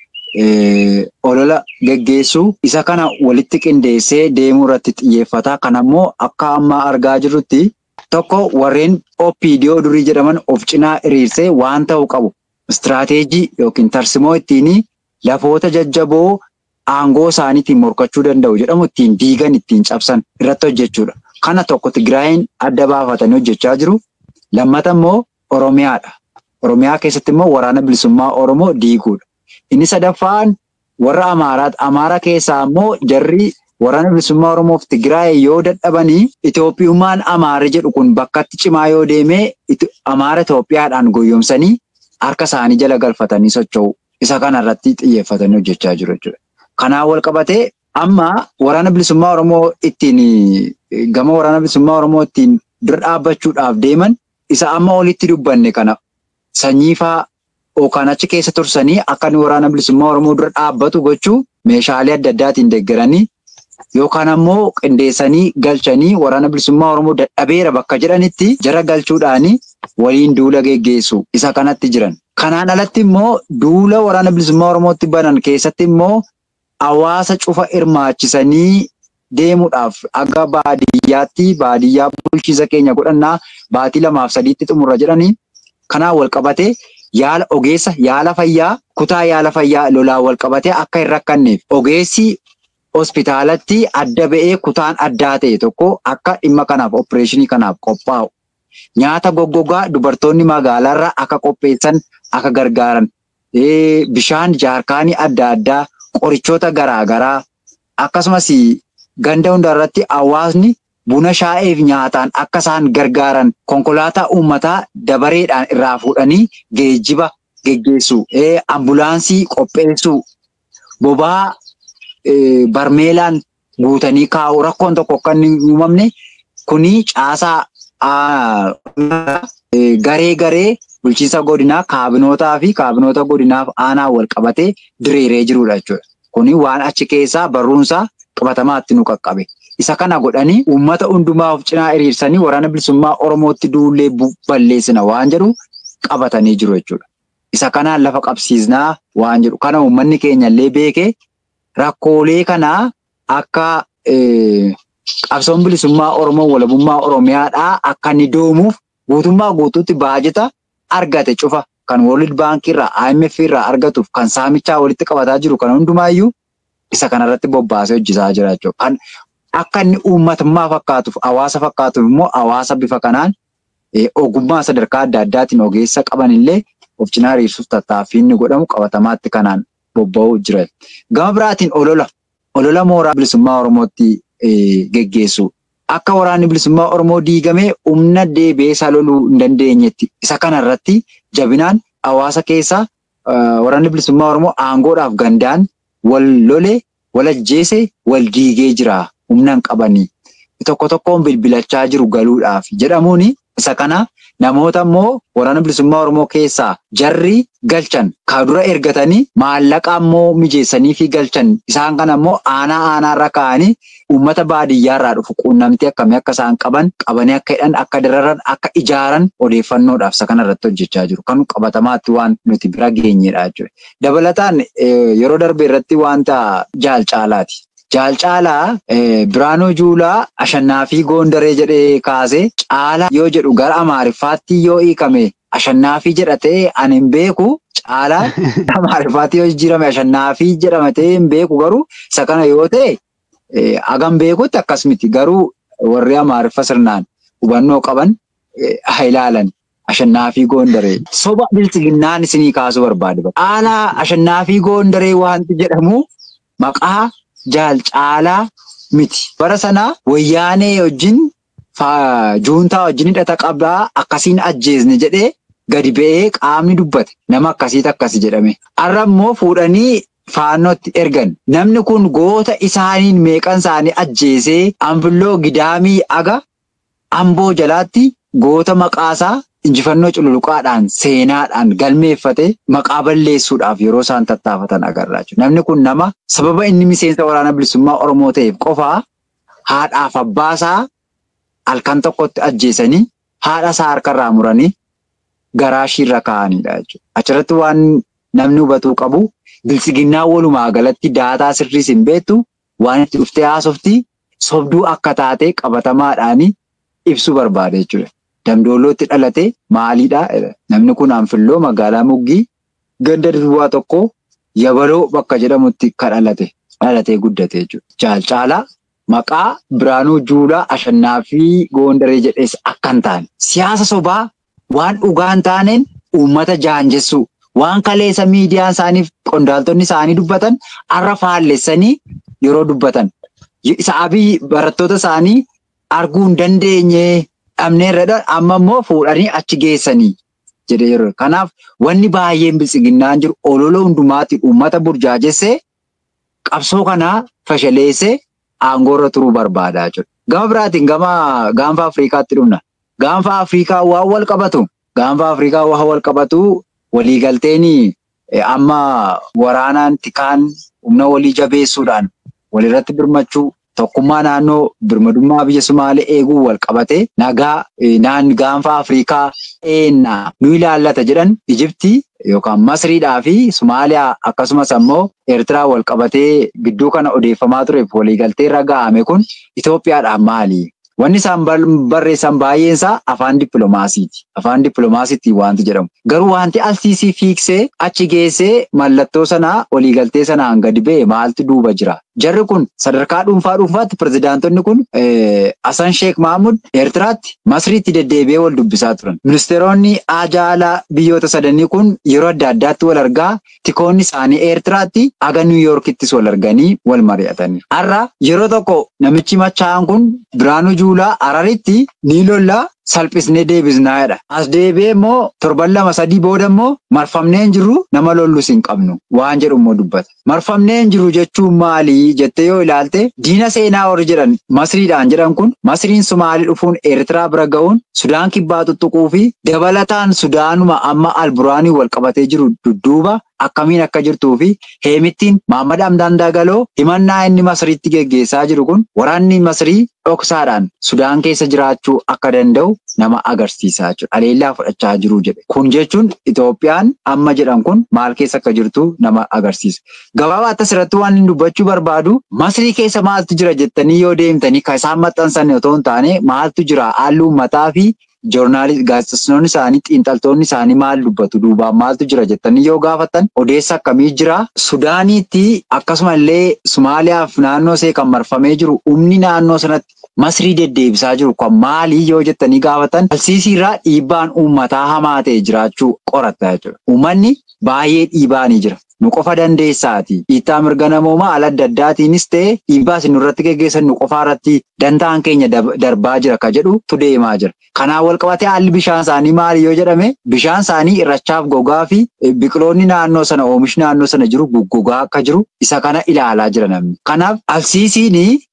Speaker 1: olola geggeessuu isa kana walitti qindeessee deemuu irratti xiyyeeffata. Kanammoo akka amma argaa jirrutti tokko warreen O P D O durii jedhaman of cinaa hiriirsee waan ta'uu qabu. Istiraateejii yookiin tarsimoo ittiin lafoota jajjaboo aangoo isaaniitiin morkachuu danda'u jedhamu ittiin diigan ittiin cabsan irratti hojjechuudha. Kana tokko Tigraayin adda baafatanii hojjechaa jiru. Lammata immoo Oromiyaadha. Oromiyaa keessatti immoo waraana bilisummaa Oromoo diiguudha. Inni sadaffaan warra Amaaraati. Amaara keessaa immoo jarri waraana bilisummaa Oromoof Tigraay yoo dadhabanii Itoophiyummaan Amaara jedhu kun bakkatti cimaa yoo deemee Amaara Itoophiyaadhaan goyyomsanii harka isaanii jala galfatanii socho'u. Isa kanarratti xiyyeeffatanii hojjechaa jiru jechuudha. Kanaan wal qabatee amma waraana bilisummaa Oromoo ittiin gama waraana bilisummaa Oromoo ittiin dura dhaabbachuudhaaf deeman isa amma olitti dubbanne kana sanyii fa'aa yookaan achi keessa tursanii akka waraana bilisummaa Oromoo dura dhaabbatu gochuu meeshaalee adda addaatiin deeggaranii yookaan ammoo qindeessanii galchanii waraana bilisummaa Oromoo dadhabeera bakka jedhanitti jara galchuudhaanii waliin duula geggeessu isa kanatti jiran. Kanaan alatti immoo duula waraana bilisummaa Oromootti banan keessatti immoo hawaasa cufa hirmaachisanii deemuudhaaf akka baadiyyaatti baadiyyaa bulchiisa keenya godhannaa baatii lamaaf sadiitti xumurra jedhanii kanaan wal qabatee yaala ogeessa yaala fayyaa kutaa yaala fayyaa lolaan wal qabatee akka hin rakkanneef ogeessi hospitaalatti adda ba'ee kutaan addaa ta'e tokko akka dhimma kanaaf opereeshinii kanaaf qophaa'u. Nyaata goggogaa dubartoonni magaalaarraa akka qopheessan akka gargaaran bishaan jaarkaanii adda addaa qorichoota garaagaraa akkasumas ganda hundarratti hawaasni buna shaa'eef nyaataan akka isaan gargaaran konkolaataa uummataa dabareedhaan irraa fuudhanii geejjiba geggeessu ambulaansii qopheessuu bobaa barmeelaan guutanii kaa'u rakkoon tokko akka hin uumamne kuni caasaa garee garee bulchiinsa godinaa kaabinootaa fi kaabinoota godinaaf aanaa wal qabatee diriiree jirudha jechuudha. Kuni waan achi keessaa barruunsaa qabatamaatti nu qaqqabe. Isa kana godhanii uummata hundumaa of cinaa hiriirsanii waraana bilisummaa Oromootti duullee balleessina waan jedhu qabatanii jiru jechuudha. Isa kanaan lafa qabsiisnaa waan jedhu. Kana uummanni keenya illee beekee rakkoolee kanaa akka qabsoon bilisummaa Oromoo walabummaa Oromiyaadhaa akka inni doomuuf guutummaa guutuutti baajeta argate cufa kan World Bank irraa I M F irraa argatuuf kan saamichaa walitti qabataa jiru kan hundumaayyuu isa kanarratti bobbaasee hojjetaa jira jechuudha. Kan akka inni uummatummaa fakkaatuuf hawaasa fakkaatuuf immoo hawaasa bifa kanaan ogummaa sadarkaa adda addaatiin ogeessa qaban illee of cinaa hiriirsuuf tattaaffii inni godhamu qabatamaatti kanaan bobba'uu jira. Gama biraatiin olola olola mooraa bilisummaa Oromootti geggeessu. Akka waraanni bilisummaa Oromoo diigamee humna deebi'ee isaa loluu hin dandeenyetti isa kanarratti jabinaan hawaasa keessaa waraanni bilisummaa Oromoo aangoodhaaf gandaan wal lole wal ajjeese wal diigee jira humna hin qabanii. tokko tokkoon bilbilachaa jiru galuudhaaf jedhamuuni isa kana namoota immoo waraana bilisummaa Oromoo keessaa jarri galchan ka dura ergatanii maallaqa immoo mijeessanii fi galchan isaan kana immoo aanaa aanaarra kaa'anii uummata baadiyyaarraa dhufu quunnamtii akkamii akka isaan qaban qabanii akka hidhan akka dararan akka ijaaran odeeffannoodhaaf isa kanarratti hojjechaa jiru kan qabatamaatti waan nuti bira geenyedha jechuudha. Dabalataan yeroo darbe irratti wanta jaal caalaati. Jaal caalaa Biraanuu Juulaa Ashannaa fi Goondaree jedhee kaasee caalaa yoo jedhu gara Amaariffaatti yoo hiikame Ashannaa fi jedhatee ani hin beeku caalaa Amaariffaatti yoo jijjiirame Ashannaa fi jedhamatee hin beeku garuu isa kana yoo ta'e hagam beekutti akkas miti garuu warri Amaariffa sirnaan hubannoo qaban haa ilaalan. Ashannaa fi Goondaree soba bilchiginnaan isinii kaasuu barbaade. Caalaa Ashannaa fi Goondaree wanti jedhamu maqaa jaal caalaa miti. Bara sanaa wayyaanee wajjin juuntaa wajjin hidhata qabdaa akkasiin ajjeesne jedhee gadi ba'ee qaamni dubbate nama akkasiit akkasi jedhame. Har'a immoo fuudhanii faannootti ergan. Namni kun goota isaaniin meeqan isaanii ajjeesee Anfilloo Gidaamii aga Amboo jalaatti goota maqaasaa injifannoo cululuqaadhaan seenaadhaan galmeeffate maqaa balleessuudhaaf yeroo isaan tattaafatan agarraa jiru. Namni kun nama sababa inni miseensa waraana bilisummaa Oromoo ta'eef qofaa haadhaaf abbaasaa halkan tokkotti ajjeesanii haadha isaa harkarraa muranii garaashiirra kaa'anidha jechuudha. Achirratti waan namni hubatuu qabu bilchiginnaa walumaa galatti daataa sirriis hin beektu waan itti dhuftee haasofti sobduu akka taate qabatamaadhaan ibsuu barbaade jechuudha. Damdoolootti dhalate maaliidha? Namni kun Anfilloo magaalaa Muggii ganda duwwaa tokko Yabaloo bakka jedhamutti kan dhalate dhalatee guddate jechuudha. Jaal caalaa maqaa Biraanuu Juulaa Ashannaa fi Goondaree jedhees akka hin taane siyaasa sobaa waan dhugaa hin taaneen uummata jaanjessuu waan kaleessa miidiyaan isaaniif qondaaltonni isaanii dubbatan har'a faallessanii yeroo dubbatan isa Abiy barattoota isaanii arguu hin dandeenye. Dhabneerradha amma immoo fuudhanii achi geessanii jedhee yeroo kanaaf wanni baay'een bilchiginnaan jiru ololoo hundumaatti uummata burjaajessee qabsoo kanaa fashaleessee aangoorra turuu barbaadaa jiru. Gama biraatiin gama gaanfa Afrikaatti dhufna. Gaanfa Afrikaa waan wal qabatu gaanfa Afrikaa waan wal qabatu waliigalteen amma waraanaan tikaan humna walii jabeessuudhaan walirratti birmachuu. Tokkummaa naannoo birmadummaa biyya Sumaalee eeguu wal qabate nagaa naan gaanfa Afrikaa eenna nu ilaallata jedhan Ijiptii yookaan Masriidhaa fi Sumaaliyaa akkasumas ammoo Eertiraa wal qabatee gidduu kana odeeffamaa tureef waliigaltee irra ga'ame kun Itoophiyaadhaan maali? Wanni isaan barreessan baay'eensaa afaan dippiloomaasiiti. Afaan dippiloomaasiitti wanti jedhamu. Garuu wanti alsiisii fiiksee achi geessee mallattoo sanaa waliigaltee sanaan gadi ba'e maaltu duuba jira? Jarri kun sadarkaa dhuunfaa dhuunfaatti pirezidaantonni kun Hasan Sheekh Mahmud Eertiraatti Masriitti deddeebi'ee wal dubbisaa turan. Ministeeronni ajaalaa biyyoota sadanii kun yeroo adda addaatti wal argaa tikoonni isaanii Eertiraatti aga Niwuyoorkittis wal arganii wal mari'atanii. Har'a yeroo tokko namichi machaa'an kun Biraanuu Juulaa Hararitti ni lollaa salphisnee deebisnaa jedha. As deebi'ee immoo torban lama sadii booda immoo marfamnee hin jirru nama lollus hin qabnu waan jedhu immoo dubbata. Marfamnee hin jiru jechuun maali jettee yoo ilaalte diina seenaa warri jedhan Masriidhaan jedhan kun Masriin Sumaalii dhufuun Eertiraa bira ga'uun Sudaan kibbaa tuttuquu fi dabalataan Sudaanuma amma alburaanii wal qabatee jiru dudduuba akkamiin akka jirtuu fi heemittiin Mahammad Hamdaan Daagaloo himannaa inni Masriitti geggeessaa jiru kun waraanni Masrii dhoksaadhaan Sudaan keessa jiraachuu akka danda'u nama agarsiisaa jiru. Aleellaa fudhachaa jiru jedhe. Kun jechuun Itoophiyaan amma jedhan kun maal keessa akka jirtu nama agarsiisa. Gabaabaatti asirratti waan inni dubbachuu barbaadu Masrii keessa maaltu jira jettanii yoo deemtanii kan isaan maxxansan otoo hin taane maaltu jira haalli uummataa fi joornaalisti gaazexeessitoonni isaanii xiinxaltoonni isaanii maal dubbatu duubaan maaltu jira jettanii yoo gaafatan odeessa akkamii jira Sudaaniitti akkasumallee Sumaaliyaaf naannoo see kan marfamee jiru humni naannoo sanatti Masrii deddeebisaa jiru kan maalii yoo jettanii gaafatan alsiisiirraa dhiibbaan uummataa hamaa ta'e jiraachuu qoratta jechuudha. Uummanni baay'ee dhiibaanii jira. Nu qofa dandeessaati. Dhiittaa mirga namoomaa ala adda addaatiinis ta'e dhiibbaa isin nurratti geggeessan nu qofa irratti dantaan keenya darbaa jira ka jedhu tu deemaa jira. Kanaan wal qabatee haalli bishaan isaanii maali yoo jedhame bishaan isaanii irrachaaf gogaa fi biqiloonni naannoo sana oomishni naannoo sana jiru goggogaa akka jiru isa kana ilaalaa jira namni. Kanaaf alsiisiin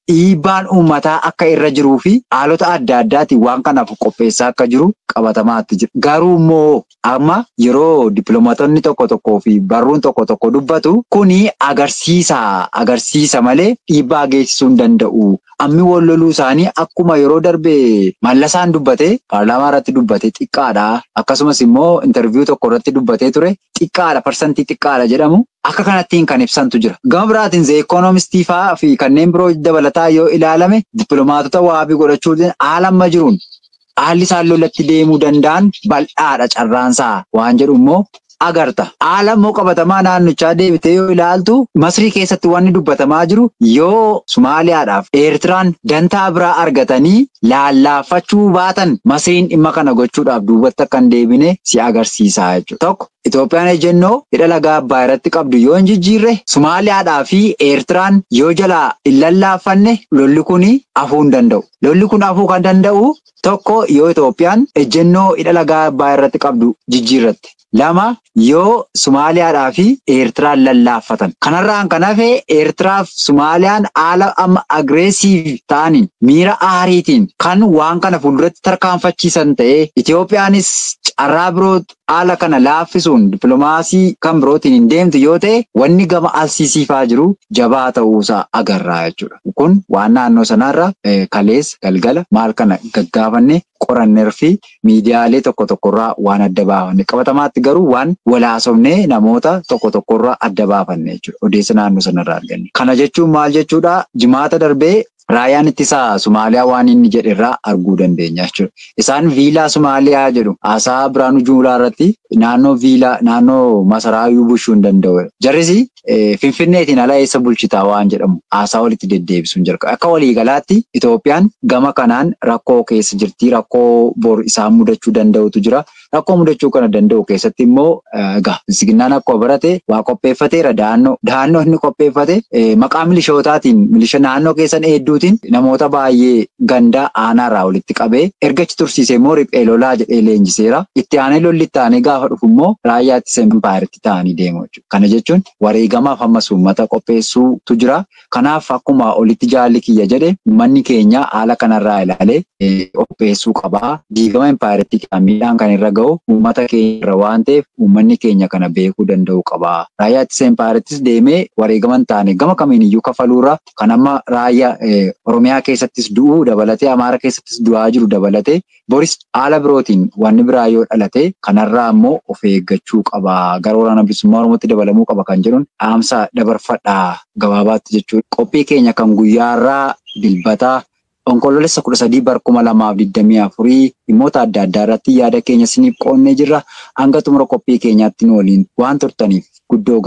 Speaker 1: dhiibbaan uummataa akka irra jiruu fi haalota adda addaatiin waan kanaaf qopheessaa akka jiru qabatamaatti jira. Garuu immoo amma yeroo dippiloomaatonni tokko tokkoo fi barruun tokko tokko dubbatu kuni agarsiisa agarsiisa malee dhiibbaa geessisuu hin danda'u. Ammi wal loluu isaanii akkuma yeroo darbe Mallasaan dubbate paarlaamaa irratti dubbate xiqqaadha. Akkasumas immoo interviyuu tokko irratti dubbatee ture xiqqaadha, parsantii xiqqaadha jedhamu. Akka kanattiin kan ibsantu jira. Gama biraatiin zee ikoonomistii fa'aa fi kanneen biroo dabalataa yoo ilaalame dippiloomaatota waabii godhachuutiin haala amma jiruun haalli isaan lolatti deemuu danda'an bal'aadha carraansaa waan jedhu immoo agarta. Haala immoo qabatamaa naannichaa deebitee yoo ilaaltu Masrii keessatti wanni dubbatamaa jiru yoo Somaaliyaadhaaf Eertiraan dantaa biraa argatanii laallaafachuu baatan Masriin dhimma kana gochuudhaaf duubatti akka hin deebine si agarsiisa jechuudha. Tokko Itoophiyaan ejjennoo hidha laga Abbaay irratti qabdu yoo hin jijjiirre Somaaliyaadhaa fi Eertiraan yoo jalaa hin lallaafanne lolli kun hafuu hin danda'u. Lolli kun hafuu kan danda'u tokko yoo Itoophiyaan ejjennoo hidha laga Abbaay irratti qabdu jijjiirratte. Lama yoo Somaaliyaadhaa fi Eertiraan lallaaffatan. Kanarraan kan hafe Eertiraaf Somaaliyaan haala amma agreesiivii ta'aniin miira aariitiin kan waan kana fuulduratti tarkaanfachiisan ta'ee Itoophiyaanis carraa biroo haala kana laaffisuun dippiloomaasii kan birootiin hin deemtu yoo ta'e wanni gama alsiisiifaa jiru jabaa ta'uusaa agarraa jechuudha. Kun waan naannoo sanarra kalees galgala maal kana gaggaafanne qoranneer fi miidiyaalee tokko tokkorraa waan adda baafanne qabatamaatti garuu waan walaasofnee namoota tokko tokkorraa adda baafanne jechuudha. Odeessa naannoo sanarraa arganne. Kana jechuun maal jechuudha? Jimaata darbee Raayyaan ittisaa Somaaliyaa waan inni jedhe irraa arguu dandeenya jechuudha. Isaan viilaa Somaaliyaa jedhu haasaa Biraanuu Juulaa irratti naannoo viilaa naannoo masaraa bushuu hin danda'u. Jarrisi Finfinneetiin ala eessa bulchitaa waan jedhamu haasaa walitti deddeebisuun jalqaba. Akka waliigalaatti Itoophiyaan gama kanaan rakkoo keessa jirti. Rakkoo bor isaan mudachuu danda'utu jira. Rakkoo mudachuu kana danda'u keessatti immoo egaa Bilisiginnaan akkuma barate waa qopheeffateera dahannoo. Dahannoo inni qopheeffate maqaa milishootaatiin milisha naannoo keessan hedduutiin namoota baay'ee gandaa aanaarraa walitti qabee ergachi tursiisee immoo riphee lolaa jedhee leenjiseera. Itti aanee lolli itti aanee gaafa dhufu immoo raayyaa ittisa impaayiritti ta'anii deemu jechuudha. Kana jechuun wareegamaaf ammas uummata qopheessuutu jira. Kanaaf akkuma olitti jaalli kiyya jedhe uummanni keenya haala kanarraa ilaalee qopheessuu qabaa. Diigama impaayiritti miidhaan kan irra ga'u uummata keenya irra waan ta'eef uummanni keenya kana beekuu danda'u qabaa. Raayyaa ittisa impaayirittis deemee wareegama hin taane gama kamiiniyyuu kafaluurra kan amma raayyaa Oromiyaa keessattis du'uu dabalatee Amaara keessattis du'aa jiru dabalatee boris haala birootiin wanni biraa yoo dhalate kanarraa immoo of eeggachuu qaba. Gara waraana bilisummaa Oromootti dabalamuu qaba kan jedhuun dhaamsa dabarfadhaa gabaabaatti jechuudha. Qophii keenya kan guyyaarraa dilbataa onkoloolessa kudha sadii bara kuma lamaaf digdamii afurii dhimmoota adda addaa irratti yaada keenya isiniif qoonnee jirra. Hanga xumura qophii keenyaatti nu waliin waan turtaniif guddoo